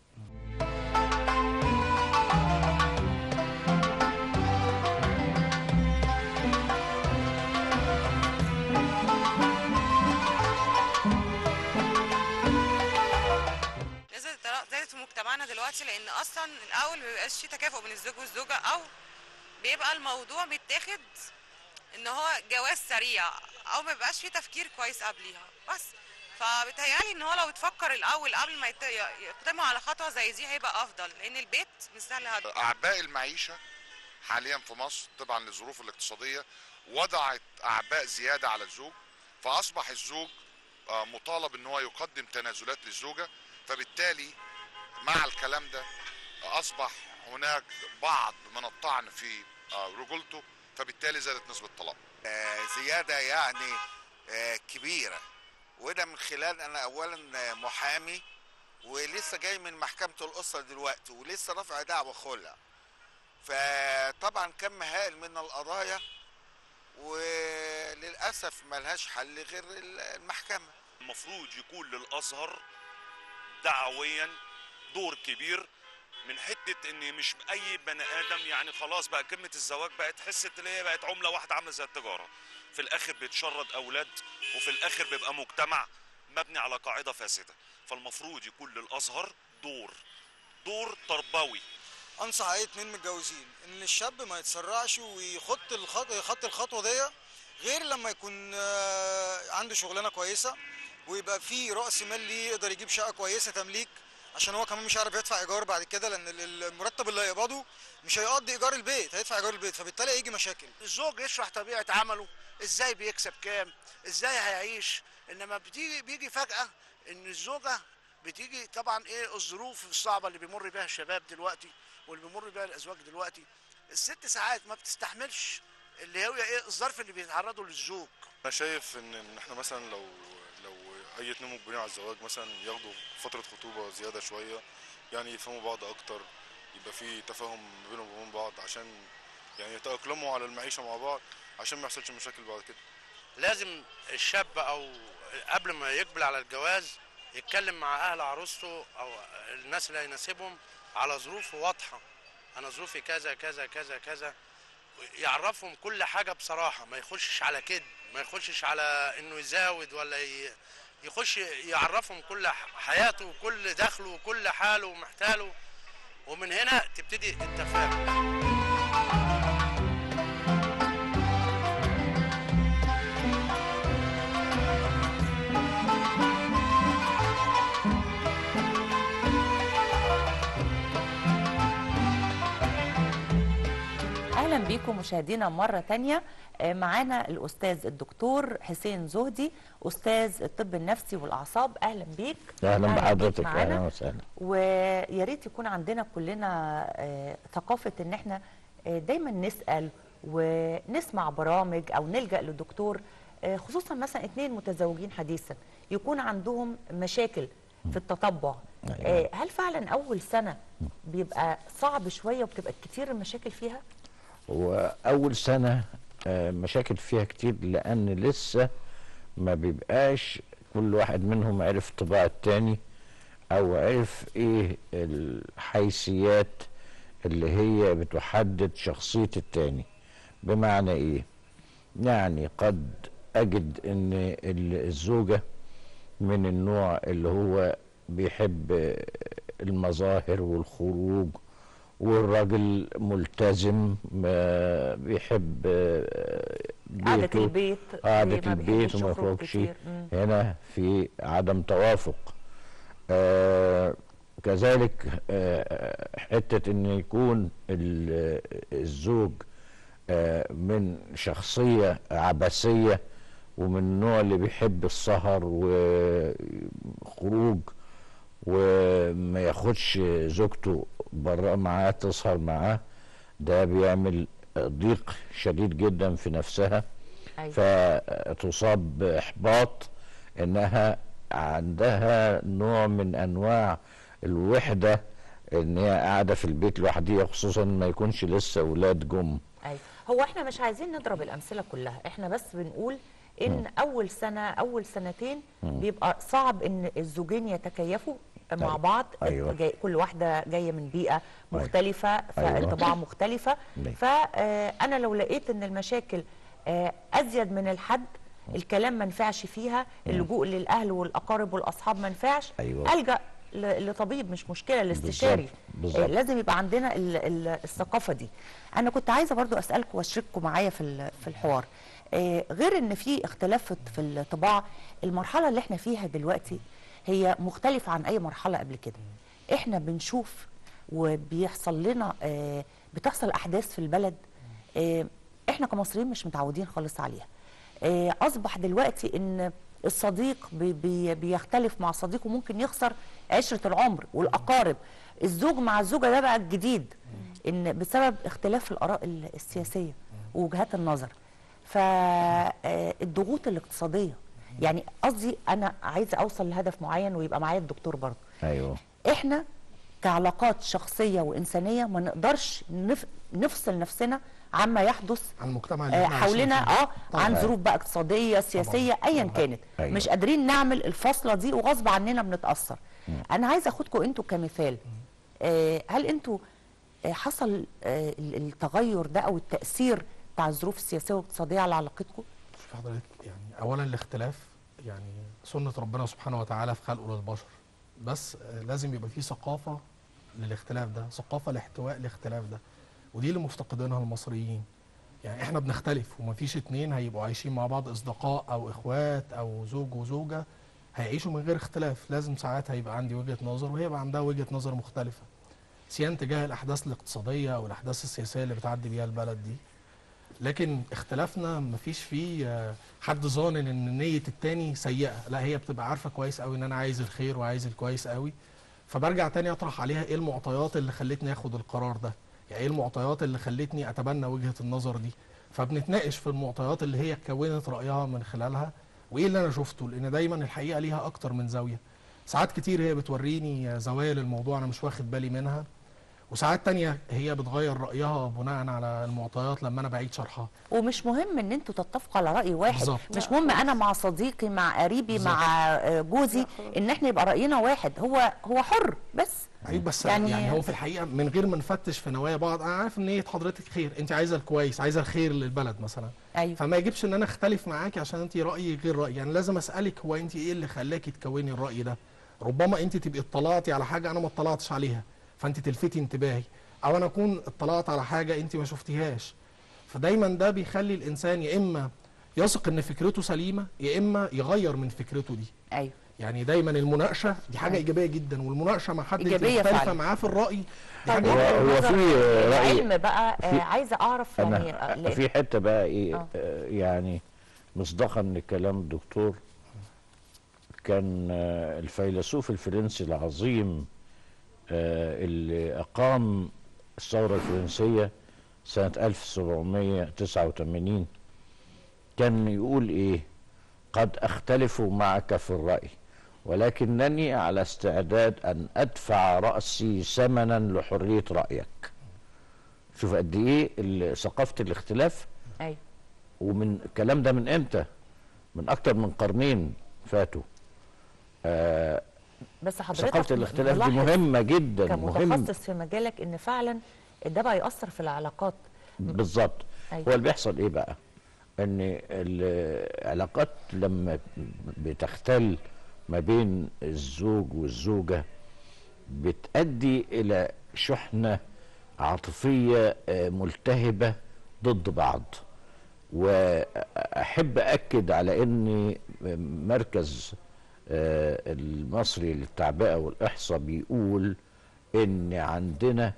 زادت في مجتمعنا دلوقتي، لان اصلا الاول ما بيبقاش في تكافؤ بين الزوج والزوجه، او بيبقى الموضوع متاخد ان هو جواز سريع، او ما بيبقاش في تفكير كويس قبليها. بس فبتهيألي ان هو لو اتفكر الاول قبل ما يت- يقدموا على خطوه زي دي هيبقى افضل، لان البيت مش سهل هدف. اعباء المعيشه حاليا في مصر طبعا للظروف الاقتصاديه وضعت اعباء زياده على الزوج، فاصبح الزوج آه، مطالب ان هو يقدم تنازلات للزوجه، فبالتالي مع الكلام ده اصبح هناك بعض من الطعن في آه، رجولته، فبالتالي زادت نسبه الطلاق. آه، زيادة يعني آه، كبيرة، وده من خلال أنا أولا آه، محامي ولسه جاي من محكمة الأسرة دلوقتي ولسه رافع دعوة خلع، فطبعا كم هائل من القضايا وللأسف ملهاش حل غير المحكمة. المفروض يكون للازهر دعويا دور كبير، من حته ان مش اي بني ادم يعني خلاص بقى كلمه الزواج بقت حسه اللي هي بقت عمله واحده عامله زي التجاره، في الاخر بيتشرد اولاد وفي الاخر بيبقى مجتمع مبني على قاعده فاسده. فالمفروض يكون للازهر دور دور تربوي. انصح اي اتنين متجوزين ان الشاب ما يتسرعش ويخط الخط يخط الخطوه دي غير لما يكون آه، عنده شغلانه كويسه ويبقى في راس مال ليه يقدر يجيب شقه كويسه تمليك، عشان هو كمان مش عارف يدفع ايجار بعد كده، لان ال- المرتب اللي هيقبضه مش هيقضي ايجار البيت، هيدفع ايجار البيت، فبالتالي هيجي مشاكل. الزوج يشرح طبيعه عمله، ازاي بيكسب كام، ازاي هيعيش. انما بتيجي بيجي فجاه ان الزوجه بتيجي طبعا ايه الظروف الصعبه اللي بيمر بيها الشباب دلوقتي واللي بيمر بيها الازواج دلوقتي، الست ساعات ما بتستحملش اللي هو ايه الظرف اللي بيتعرضوا للزوج. انا شايف ان ان احنا مثلا لو لو اي اتنين مقبلين على الزواج مثلا ياخدوا فتره خطوبه زياده شويه، يعني يفهموا بعض اكتر، يبقى في تفاهم بينهم وبين بعض عشان يعني يتاقلموا على المعيشه مع بعض عشان ما يحصلش مشاكل بعد كده. لازم الشاب او قبل ما يقبل على الجواز يتكلم مع اهل عروسته او الناس اللي هيناسبهم على ظروفه واضحه، انا ظروفي كذا كذا كذا كذا، يعرفهم كل حاجه بصراحه، ما يخشش على كده، ما يخشش على انه يزاود ولا ي... يخش يعرفهم كل حياته وكل دخله وكل حاله ومحتاله، ومن هنا تبتدي التفاهم. اهلا بيكم مشاهدينا مره تانية. معانا الاستاذ الدكتور حسين زهدي، استاذ الطب النفسي والاعصاب. اهلا بيك. اهلا بحضرتك. اهلا وسهلا. ويا ريت يكون عندنا كلنا ثقافه ان احنا دايما نسال ونسمع برامج او نلجا للدكتور، خصوصا مثلا اثنين متزوجين حديثا يكون عندهم مشاكل في التطبع. أيوة. هل فعلا اول سنه بيبقى صعب شويه وبتبقى كتير المشاكل فيها؟ واول سنه مشاكل فيها كتير، لان لسه ما بيبقاش كل واحد منهم عرف طباع التاني او عرف ايه الحيثيات اللي هي بتحدد شخصيه التاني. بمعنى ايه؟ يعني قد اجد ان الزوجه من النوع اللي هو بيحب المظاهر والخروج، والراجل ملتزم بيحب قعدة البيت قعدة البيت وما يخرجش. هنا في عدم توافق. آه كذلك آه حتة ان يكون الزوج آه من شخصية عبثية ومن النوع اللي بيحب السهر وخروج وما ياخدش زوجته بره معاه تسهر معاه، ده بيعمل ضيق شديد جدا في نفسها. أيوة. فتصاب باحباط، انها عندها نوع من انواع الوحده، ان هي قاعده في البيت لوحديها، خصوصا ما يكونش لسه اولاد جم. ايوه. هو احنا مش عايزين نضرب الامثله كلها، احنا بس بنقول ان م. اول سنه اول سنتين م. بيبقى صعب ان الزوجين يتكيفوا مع أيوة. بعض. أيوة. جاي كل واحده جايه من بيئه مختلفه. أيوة. فانطباع مختلفه. أيوة. فانا لو لقيت ان المشاكل ازيد من الحد، الكلام ما نفعش فيها، اللجوء للاهل والاقارب والاصحاب ما نفعش. أيوة. الجا لطبيب، مش مشكله، الاستشاري. بالزبط. بالزبط. لازم يبقى عندنا ال ال الثقافه دي. انا كنت عايزه برضو اسالكم واشارككم معايا في في الحوار. غير ان في اختلاف في الطباع، المرحله اللي احنا فيها دلوقتي هي مختلفة عن أي مرحلة قبل كده. إحنا بنشوف وبيحصل لنا آه بتحصل أحداث في البلد آه إحنا كمصريين مش متعودين خالص عليها. آه أصبح دلوقتي إن الصديق بي بي بيختلف مع صديقه، ممكن يخسر عشرة العمر والأقارب. الزوج مع الزوجة ده بقى الجديد، إن بسبب اختلاف الآراء السياسية ووجهات النظر. فالضغوط الاقتصادية، يعني قصدي انا عايزه اوصل لهدف معين ويبقى معايا الدكتور برضه. ايوه. احنا كعلاقات شخصيه وانسانيه ما نقدرش نف... نفصل نفسنا عما يحدث عن المجتمع اللي احنا حوالينا، اه عن ظروف بقى اقتصاديه سياسيه طبعًا. ايا كانت. أيوة. مش قادرين نعمل الفاصله دي وغصب عننا بنتاثر. م. انا عايزه اخدكم انتوا كمثال. آه هل انتوا آه حصل آه التغير ده او التاثير بتاع الظروف السياسيه والاقتصاديه على علاقتكم؟ حضرتك يعني اولا الاختلاف يعني سنه ربنا سبحانه وتعالى في خلقه للبشر، بس لازم يبقى في ثقافه للاختلاف ده، ثقافه لاحتواء الاختلاف ده، ودي اللي مفتقدينها المصريين. يعني احنا بنختلف ومفيش اتنين هيبقوا عايشين مع بعض اصدقاء او اخوات او زوج وزوجه هيعيشوا من غير اختلاف. لازم ساعات هيبقى عندي وجهه نظر وهي يبقى عندها وجهه نظر مختلفه، سيان تجاه الاحداث الاقتصاديه او الاحداث السياسيه اللي بتعدي بيها البلد دي. لكن اختلافنا مفيش فيه حد ظانن ان نيه التاني سيئه، لا هي بتبقى عارفه كويس قوي ان انا عايز الخير وعايز الكويس قوي. فبرجع تاني اطرح عليها ايه المعطيات اللي خلتني اخد القرار ده، يعني ايه المعطيات اللي خلتني اتبنى وجهه النظر دي. فبنتناقش في المعطيات اللي هي كونت رايها من خلالها وايه اللي انا شفته، لان دايما الحقيقه ليها اكتر من زاويه. ساعات كتير هي بتوريني زوايا للموضوع انا مش واخد بالي منها، وساعات تانية هي بتغير رأيها بناء على المعطيات لما أنا بعيد شرحها. ومش مهم إن أنتوا تتفقوا على رأي واحد. بالزبط. مش مهم أنا مع صديقي مع قريبي بالزبط. مع جوزي إن إحنا يبقى رأينا واحد. هو هو حر بس. أيوة بس يعني, يعني هو في الحقيقة من غير ما نفتش في نوايا بعض، أنا عارف إن نية حضرتك خير، أنت عايزة الكويس، عايزة الخير للبلد مثلا. أيوة. فما يجبش إن أنا أختلف معاكي عشان أنت رأيي غير رأيي، يعني لازم أسألك هو أنت إيه اللي خلاكي تكوني الرأي ده؟ ربما أنت تبقي اطلعتي على حاجة أنا ما اطلعتش عليها، فأنت تلفتي انتباهي. او انا اكون اطلعت على حاجه انت ما شفتيهاش. فدايما ده بيخلي الانسان يا اما يثق ان فكرته سليمه يا اما يغير من فكرته دي. ايوه. يعني دايما المناقشه دي حاجه ايجابيه جدا، والمناقشه مع حد انت إيجابية مختلفه فعلا. معاه في الراي دي طيب حاجه هو هو في راي العلم بقى آه، في- عايزه اعرف يعني آه، انا لأن- في حته بقى ايه آه. آه، يعني مصداقا لكلام الدكتور، كان آه، الفيلسوف الفرنسي العظيم آه، اللي اقام الثوره الفرنسيه سنه ألف وسبعمائة وتسعة وثمانين كان يقول ايه: قد اختلف معك في الراي ولكنني على استعداد ان ادفع راسي ثمنا لحريه رايك. شوف قد ايه ال- ثقافه الاختلاف. ايوه ومن الكلام ده من امتى؟ من اكتر من قرنين فاتوا. آه بس حضرتك ثقافه الاختلاف دي ملاحظ مهمه جدا، مهم كمتخصص في مجالك ان فعلا ده بقى يأثر في العلاقات. بالظبط. أيوة. هو اللي بيحصل ايه بقى؟ ان العلاقات لما بتختل ما بين الزوج والزوجه بتؤدي الى شحنه عاطفيه آه، ملتهبه ضد بعض. واحب اكد على ان مركز آه، المصري للتعبئه والاحصاء بيقول ان عندنا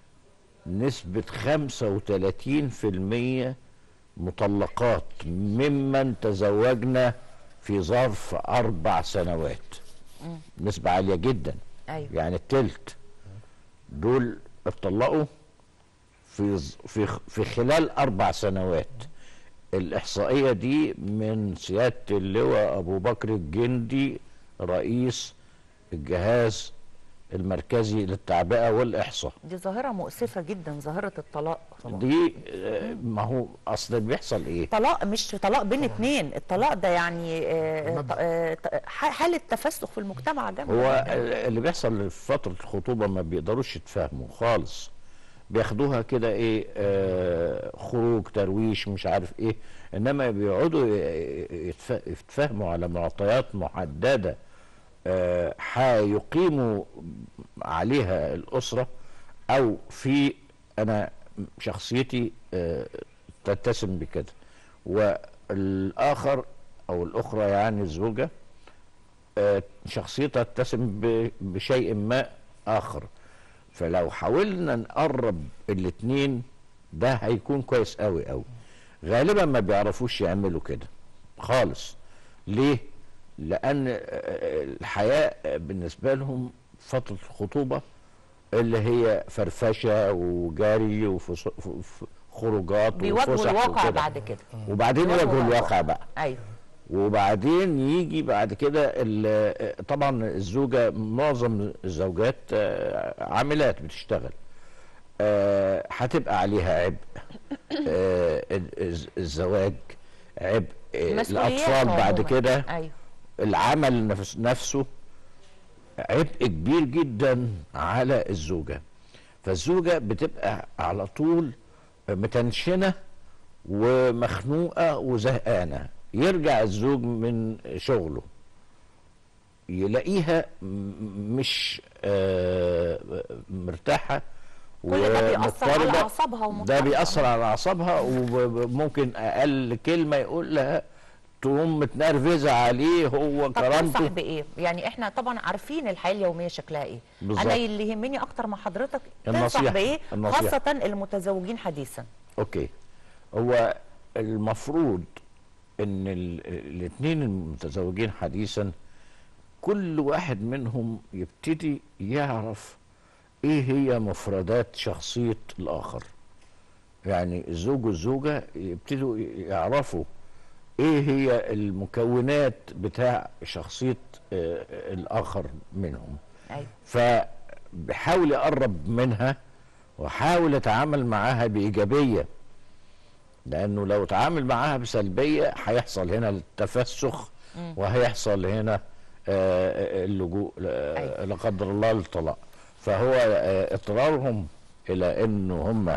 نسبه خمسة وثلاثين في المية مطلقات ممن تزوجنا في ظرف اربع سنوات. مم. نسبه عاليه جدا. ايوه يعني التلت دول اتطلقوا في في في خلال اربع سنوات. الاحصائيه دي من سياده اللواء ابو بكر الجندي رئيس الجهاز المركزي للتعبئه والاحصاء. دي ظاهره مؤسفه جدا، ظاهره الطلاق. دي آه، ما هو اصل بيحصل ايه؟ طلاق مش طلاق بين اتنين، الطلاق ده يعني آه، ط- آه، ط- حاله تفسخ في المجتمع جامده هو جداً. اللي بيحصل في فتره الخطوبه ما بيقدروش يتفاهموا خالص، بياخدوها كده ايه آه خروج ترويش مش عارف ايه، انما بيقعدوا يتف- يتفاهموا على معطيات محدده آه هيقيموا عليها الاسره. او في انا شخصيتي آه تتسم بكده، والاخر او الاخرى يعني الزوجه آه شخصيتها تتسم ب- بشيء ما اخر. فلو حاولنا نقرب الاتنين ده هيكون كويس قوي قوي. غالبا ما بيعرفوش يعملوا كده خالص. ليه؟ لان الحياة بالنسبة لهم فترة الخطوبة اللي هي فرفشة وجري وخروجات بيواجهوا وفسح الواقع وكده. بعد كده. وبعدين بيواجهوا يواجهوا الواقع. الواقع بقى. ايوه وبعدين يجي بعد كده ال- طبعا الزوجه معظم الزوجات آه، عاملات بتشتغل، آه، هتبقى عليها عبء آه، الز- الزواج، عبء آه، مسؤوليات الاطفال بعد عموماً. كده، ايوه العمل نفس نفسه عبء كبير جدا على الزوجه. فالزوجه بتبقى على طول متنشنه ومخنوقه وزهقانه. يرجع الزوج من شغله يلاقيها م- مش آه، مرتاحه كل ده بيأثر على ومضطربة. أعصابها ده ومضطربة. بيأثر على اعصابها، وممكن اقل كلمه يقول لها تقوم متنرفزه عليه هو طب تنصح كرامته. بايه؟ يعني احنا طبعا عارفين الحياه اليوميه شكلها ايه. بالظبط. انا اللي يهمني اكتر مع حضرتك تنصح النصيحة. بايه؟ النصيحة. خاصه المتزوجين حديثا. اوكي. هو المفروض ان الاثنين المتزوجين حديثا كل واحد منهم يبتدي يعرف ايه هي مفردات شخصية الاخر. يعني الزوج والزوجة يبتدوا يعرفوا ايه هي المكونات بتاع شخصية آه، الاخر منهم. ايوه فبحاول يقرب منها وحاول يتعامل معاها بإيجابية، لأنه لو تعامل معاها بسلبية هيحصل هنا التفسخ مم. وهيحصل هنا آه، اللجوء آه، لا قدر الله للطلاق. فهو آه، اضطرارهم إلى إنه هم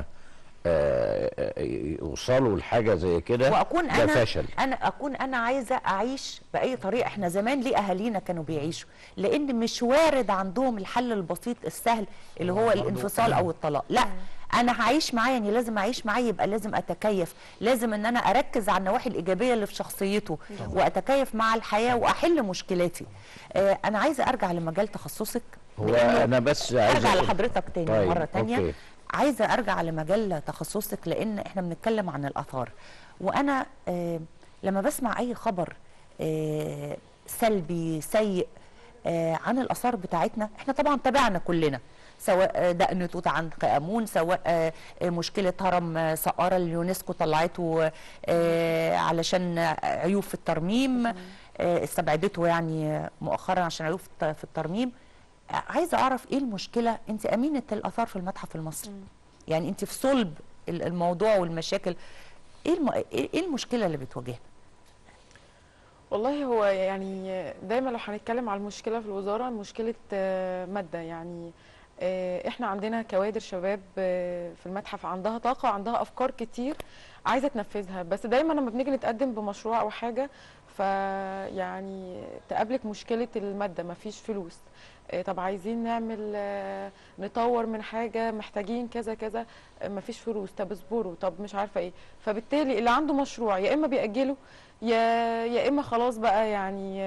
آه، يوصلوا لحاجة زي كده واكون ده انا فشل. انا اكون انا عايزه اعيش باي طريقه. احنا زمان ليه اهالينا كانوا بيعيشوا؟ لان مش وارد عندهم الحل البسيط السهل اللي هو الانفصال او الطلاق. لا انا هعيش معاه، يعني لازم اعيش معاه، يبقى لازم اتكيف، لازم ان انا اركز على النواحي الايجابيه اللي في شخصيته واتكيف مع الحياه واحل مشكلاتي. آه انا عايزه ارجع لمجال تخصصك. هو انا بس عايزه ارجع لحضرتك تاني طيب. مره تانيه. أوكي. عايزه ارجع لمجال تخصصك، لان احنا بنتكلم عن الاثار، وانا آه لما بسمع اي خبر آه سلبي سيء آه عن الاثار بتاعتنا، احنا طبعا تابعنا كلنا، سواء دقن توت عنخ امون، سواء آه مشكله هرم سقاره اليونسكو طلعته آه علشان عيوب في الترميم، آه استبعدته يعني مؤخرا عشان عيوب في الترميم. عايزه اعرف ايه المشكله، انت امينه الاثار في المتحف المصري، يعني انت في صلب الموضوع والمشاكل، ايه الم... ايه المشكله اللي بتواجهنا؟ والله هو يعني دايما لو هنتكلم على المشكله في الوزاره، مشكله ماده. يعني احنا عندنا كوادر شباب في المتحف عندها طاقه، عندها افكار كتير عايزه تنفذها، بس دايما لما بنيجي نتقدم بمشروع او حاجه فيعني تقابلك مشكله الماده، مفيش فلوس. طب عايزين نعمل نطور من حاجه، محتاجين كذا كذا، مفيش فلوس، طب اصبروا، طب مش عارفه ايه. فبالتالي اللي عنده مشروع يا اما بيأجله يا يا اما خلاص بقى يعني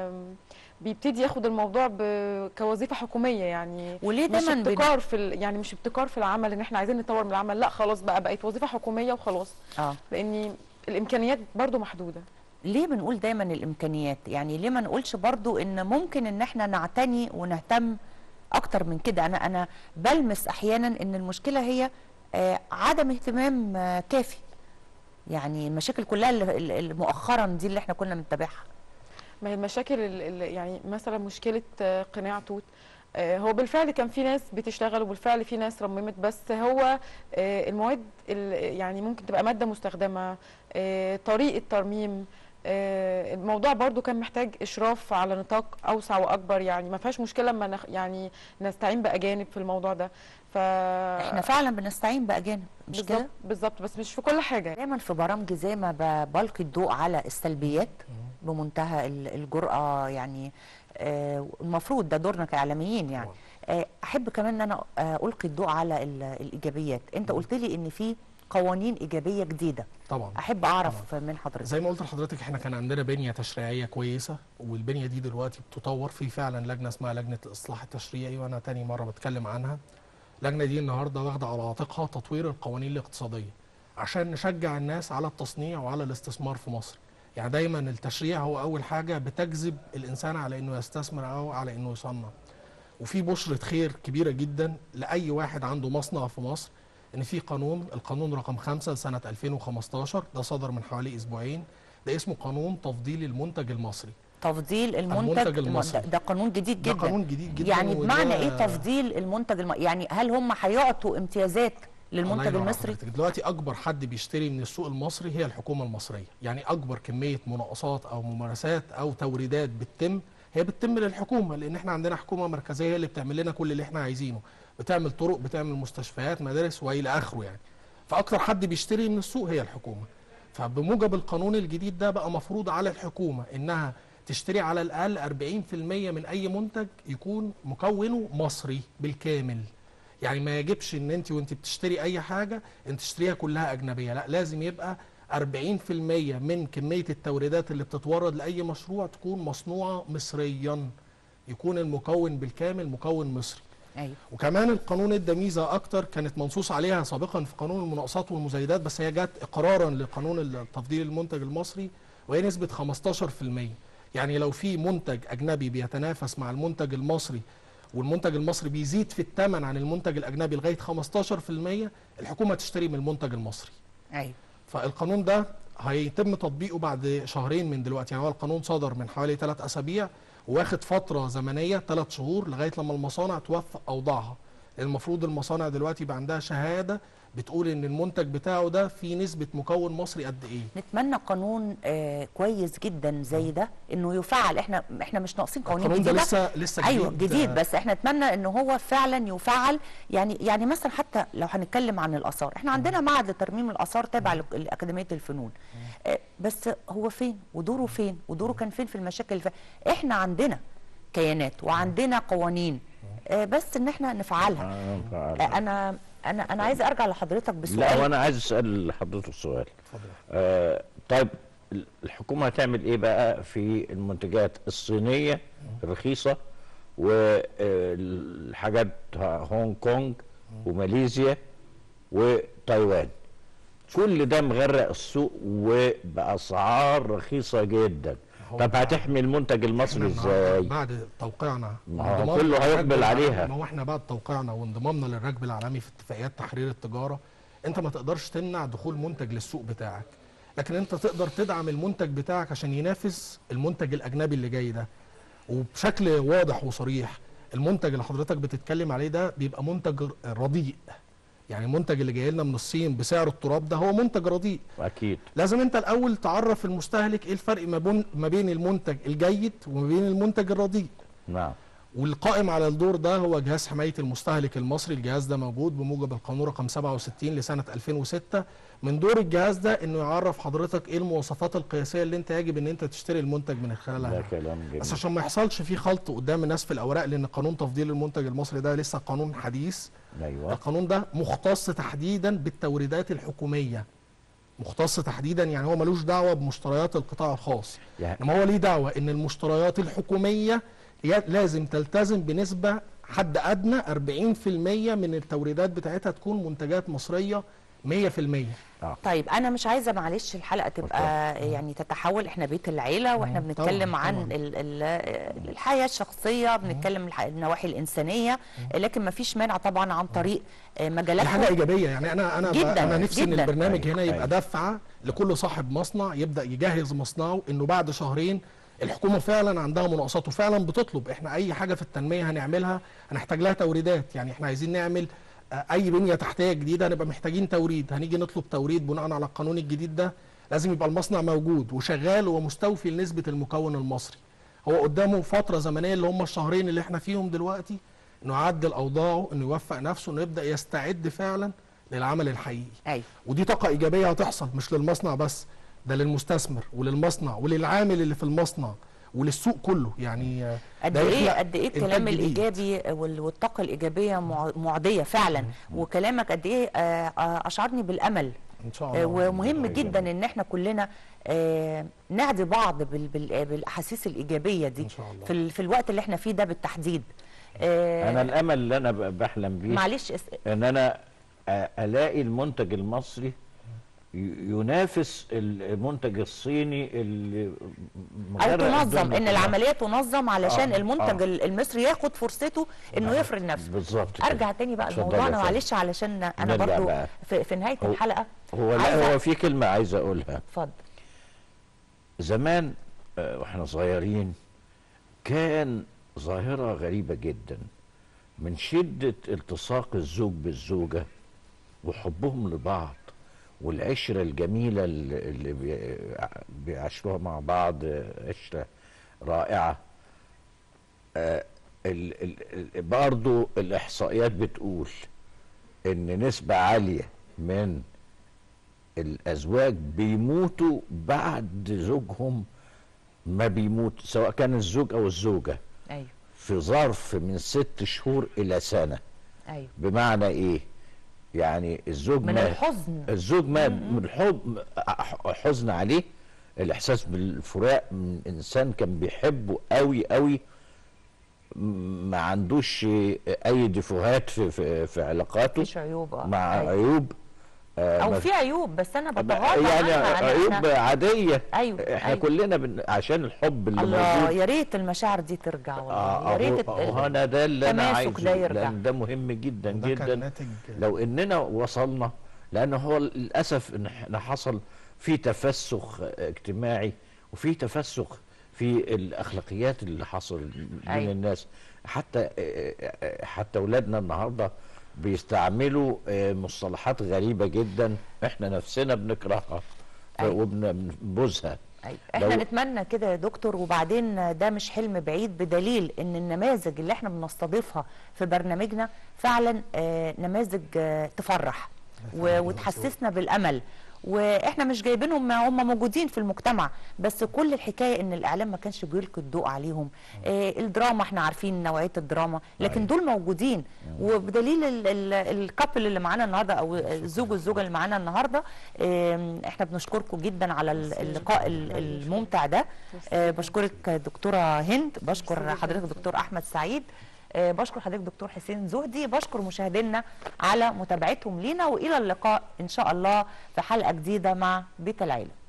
بيبتدي ياخد الموضوع كوظيفه حكوميه. يعني وليه مش دايما ابتكار في يعني مش ابتكار في العمل ان احنا عايزين نطور من العمل، لا خلاص بقى بقت وظيفه حكوميه وخلاص. اه لان الامكانيات برضو محدوده. ليه بنقول دايما الامكانيات؟ يعني ليه ما نقولش برضو ان ممكن ان احنا نعتني ونهتم اكتر من كده؟ انا انا بلمس احيانا ان المشكله هي آه عدم اهتمام آه كافي. يعني المشاكل كلها اللي مؤخرا دي اللي احنا كنا بنتابعها. ما هي المشاكل اللي يعني مثلا مشكله آه قناع توت، آه هو بالفعل كان في ناس بتشتغل وبالفعل في ناس رممت، بس هو آه المواد يعني ممكن تبقى ماده مستخدمه، آه طريقه ترميم، الموضوع برضو كان محتاج اشراف على نطاق اوسع واكبر. يعني ما فيهاش مشكله لما نخ... يعني نستعين باجانب في الموضوع ده. ف احنا فعلا بنستعين باجانب مش كده؟ بالظبط، بس مش في كل حاجه. دايما في برامج زي ما بلقي الضوء على السلبيات بمنتهى الجرأه، يعني آه المفروض ده دورنا كاعلاميين. يعني آه احب كمان ان انا آه القي الضوء على الايجابيات. انت قلت لي ان في قوانين ايجابيه جديده. طبعا احب اعرف طبعا من حضرتك. زي ما قلت لحضرتك احنا كان عندنا بنيه تشريعيه كويسه، والبنيه دي دلوقتي بتطور. في فعلا لجنه اسمها لجنه الاصلاح التشريعي، وانا تاني مره بتكلم عنها. اللجنه دي النهارده واخده على عاتقها تطوير القوانين الاقتصاديه عشان نشجع الناس على التصنيع وعلى الاستثمار في مصر. يعني دايما التشريع هو اول حاجه بتجذب الانسان على انه يستثمر او على انه يصنع. وفي بشره خير كبيره جدا لاي واحد عنده مصنع في مصر، ان في قانون، القانون رقم خمسة لسنه ألفين وخمستاشر، ده صدر من حوالي اسبوعين، ده اسمه قانون تفضيل المنتج المصري. تفضيل المنتج, المنتج المصري ده قانون جديد جدا. ده قانون جديد جدا. يعني بمعنى ايه تفضيل المنتج الم... يعني هل هم هيعطوا امتيازات للمنتج المصري؟ دلوقتي اكبر حد بيشتري من السوق المصري هي الحكومه المصريه. يعني اكبر كميه مناقصات او ممارسات او توريدات بتتم هي بتتم للحكومه، لان احنا عندنا حكومه مركزيه هي اللي بتعمل لنا كل اللي احنا عايزينه، بتعمل طرق، بتعمل مستشفيات، مدارس والى اخره. يعني فاكتر حد بيشتري من السوق هي الحكومه. فبموجب القانون الجديد ده بقى مفروض على الحكومه انها تشتري على الاقل أربعين في المية من اي منتج يكون مكونه مصري بالكامل. يعني ما يجبش ان انت وانت بتشتري اي حاجه انت تشتريها كلها اجنبيه، لا، لازم يبقى أربعين في المية من كميه التوريدات اللي بتتورد لاي مشروع تكون مصنوعه مصريا، يكون المكون بالكامل مكون مصري. أيوة. وكمان القانون ادى ميزه اكتر كانت منصوص عليها سابقا في قانون المناقصات والمزايدات، بس هي جت اقرارا لقانون تفضيل المنتج المصري، وهي نسبه خمستاشر في المية. يعني لو في منتج اجنبي بيتنافس مع المنتج المصري والمنتج المصري بيزيد في الثمن عن المنتج الاجنبي لغايه خمستاشر في المية، الحكومه تشتري من المنتج المصري. ايوه. فالقانون ده هيتم تطبيقه بعد شهرين من دلوقتي. يعني هو القانون صدر من حوالي ثلاث اسابيع واخد فتره زمنيه ثلاث شهور لغايه لما المصانع توفق اوضاعها. المفروض المصانع دلوقتي يبقى عندها شهاده بتقول ان المنتج بتاعه ده فيه نسبه مكون مصري قد ايه. نتمنى قانون آه كويس جدا زي ده انه يفعل. احنا احنا مش ناقصين قوانين جديده. القانون ده لسه لسه جديد. ايوه جديد، بس احنا نتمنى انه هو فعلا يفعل. يعني يعني مثلا حتى لو هنتكلم عن الاثار، احنا عندنا معهد لترميم الاثار تابع لاكاديميه الفنون، آه بس هو فين ودوره فين ودوره كان فين في المشاكل اللي فيه؟ احنا عندنا كيانات وعندنا قوانين، آه بس ان احنا نفعلها. آه انا انا انا عايزه ارجع لحضرتك بسؤال. لا وانا عايز اسال حضرتك سؤال. اتفضل. آه طيب الحكومه هتعمل ايه بقى في المنتجات الصينيه الرخيصه والحاجات هونج كونج وماليزيا وتايوان؟ كل ده مغرق السوق وباسعار رخيصه جدا. طب هتحمي المنتج المصري ازاي؟ بعد توقيعنا ما هو كله هيقبل عليها. ما هو احنا بعد توقيعنا وانضمامنا للركب العالمي في اتفاقيات تحرير التجاره، انت ما تقدرش تمنع دخول منتج للسوق بتاعك، لكن انت تقدر تدعم المنتج بتاعك عشان ينافس المنتج الاجنبي اللي جاي ده. وبشكل واضح وصريح المنتج اللي حضرتك بتتكلم عليه ده بيبقى منتج رديء. يعني المنتج اللي جاي لنا من الصين بسعر التراب ده هو منتج رديء. اكيد لازم انت الاول تعرف المستهلك ايه الفرق ما بين ما بين المنتج الجيد وما بين المنتج الرديء. نعم. والقائم على الدور ده هو جهاز حمايه المستهلك المصري. الجهاز ده موجود بموجب القانون رقم سبعة وستين لسنه ألفين وستة. من دور الجهاز ده انه يعرف حضرتك ايه المواصفات القياسيه اللي انت يجب ان انت تشتري المنتج من خلالها. ده كلام جميل. بس عشان ما يحصلش فيه خلط قدام الناس في الاوراق، لان قانون تفضيل المنتج المصري ده لسه قانون حديث. ايوه. القانون ده مختص تحديدا بالتوريدات الحكوميه. مختص تحديدا يعني هو ملوش دعوه بمشتريات القطاع الخاص. يعني انما هو ليه دعوه ان المشتريات الحكوميه لازم تلتزم بنسبه حد ادنى أربعين في المية من التوريدات بتاعتها تكون منتجات مصريه مية في المية. آه. طيب انا مش عايزه معلش الحلقه تبقى أوكي. يعني تتحول، احنا بيت العيله واحنا بنتكلم طبعًا عن طبعًا. ال ال الحياه الشخصيه، بنتكلم النواحي الانسانيه، لكن ما فيش مانع طبعا عن طريق مجالات حاجه ايجابيه. يعني انا انا جداً انا نفسي جداً. ان البرنامج أيوة. هنا يبقى أيوة. دفعه لكل صاحب مصنع يبدا يجهز مصنعه انه بعد شهرين الحكومه فعلا عندها مناقصات وفعلا بتطلب. احنا اي حاجه في التنميه هنعملها هنحتاج لها توريدات. يعني احنا عايزين نعمل اي بنيه تحتيه جديده هنبقى محتاجين توريد، هنيجي نطلب توريد بناء على القانون الجديد ده. لازم يبقى المصنع موجود وشغال ومستوفي لنسبه المكون المصري. هو قدامه فتره زمنيه اللي هم الشهرين اللي احنا فيهم دلوقتي انه يعدل اوضاعه، انه يوفق نفسه، انه يبدا يستعد فعلا للعمل الحقيقي. أيوة. ودي طاقه ايجابيه هتحصل مش للمصنع بس، ده للمستثمر وللمصنع وللعامل اللي في المصنع وللسوق كله. يعني قد ايه قد ايه الكلام الايجابي والطاقه الايجابيه معديه فعلا. وكلامك قد ايه اشعرني بالامل ان شاء الله. ومهم جدا ان احنا كلنا نعدي بعض بالاحاسيس الايجابيه دي إن شاء الله. في, في الوقت اللي احنا فيه ده بالتحديد. انا الامل اللي انا بحلم بيه معلش ان انا الاقي المنتج المصري ينافس المنتج الصيني اللي او تنظم ان العمليه تنظم علشان آه المنتج آه المصري ياخد فرصته انه آه يفرض نفسه. بالظبط. ارجع تاني بقى لموضوعنا معلش علشان انا برضو في, في نهايه هو الحلقه هو لا هو في كلمه عايز اقولها. اتفضل. زمان واحنا صغيرين كان ظاهره غريبه جدا من شده التصاق الزوج بالزوجه وحبهم لبعض والعشرة الجميلة اللي بيعاشروها مع بعض، عشرة رائعة. آه ال ال برضو الإحصائيات بتقول إن نسبة عالية من الأزواج بيموتوا بعد زوجهم ما بيموت، سواء كان الزوج أو الزوجة. أيوة. في ظرف من ست شهور إلى سنة. أيوة. بمعنى إيه؟ يعني الزوج من ما الحزن الزوج ما من الحب حزن عليه، الاحساس بالفراق من انسان كان بيحبه قوي قوي، ما عندوش اي ديفوهات في في, في علاقاته، مفيش عيوب مع أيوة. عيوب آه او في عيوب بس انا بتغاضى يعني عنها. عيوب احنا عاديه. ايوه احنا أيوة. كلنا بن... عشان الحب اللي الله موجود. يا ريت المشاعر دي ترجع والله. آه يا ريت انا ده اللي انا عايزه، ده يرجع. لان ده مهم جدا ده جدا. لو اننا وصلنا، لان هو للاسف ان حصل في تفسخ اجتماعي وفي تفسخ في الاخلاقيات اللي حصل بين أيوة. الناس. حتى حتى اولادنا النهارده بيستعملوا مصطلحات غريبه جدا احنا نفسنا بنكرهها أيوة. وبنبوزها. أيوة. احنا نتمنى كده يا دكتور، وبعدين ده مش حلم بعيد، بدليل ان النماذج اللي احنا بنستضيفها في برنامجنا فعلا آه نماذج آه تفرح و- وتحسسنا بالامل. واحنا مش جايبينهم، هم موجودين في المجتمع، بس كل الحكايه ان الاعلام ما كانش بيلقي الضوء عليهم. آه الدراما احنا عارفين نوعيه الدراما، لكن دول موجودين. وبدليل ال- ال- الكابل اللي معانا النهارده او الزوج والزوجه اللي معانا النهارده، آه احنا بنشكركم جدا على ال- اللقاء ال- الممتع ده. آه بشكرك دكتوره هند، بشكر حضرتك دكتور احمد سعيد، آه بشكر حضرتك دكتور حسين زهدي، بشكر مشاهدينا على متابعتهم لينا، والى اللقاء ان شاء الله في حلقه جديده مع بيت العيله.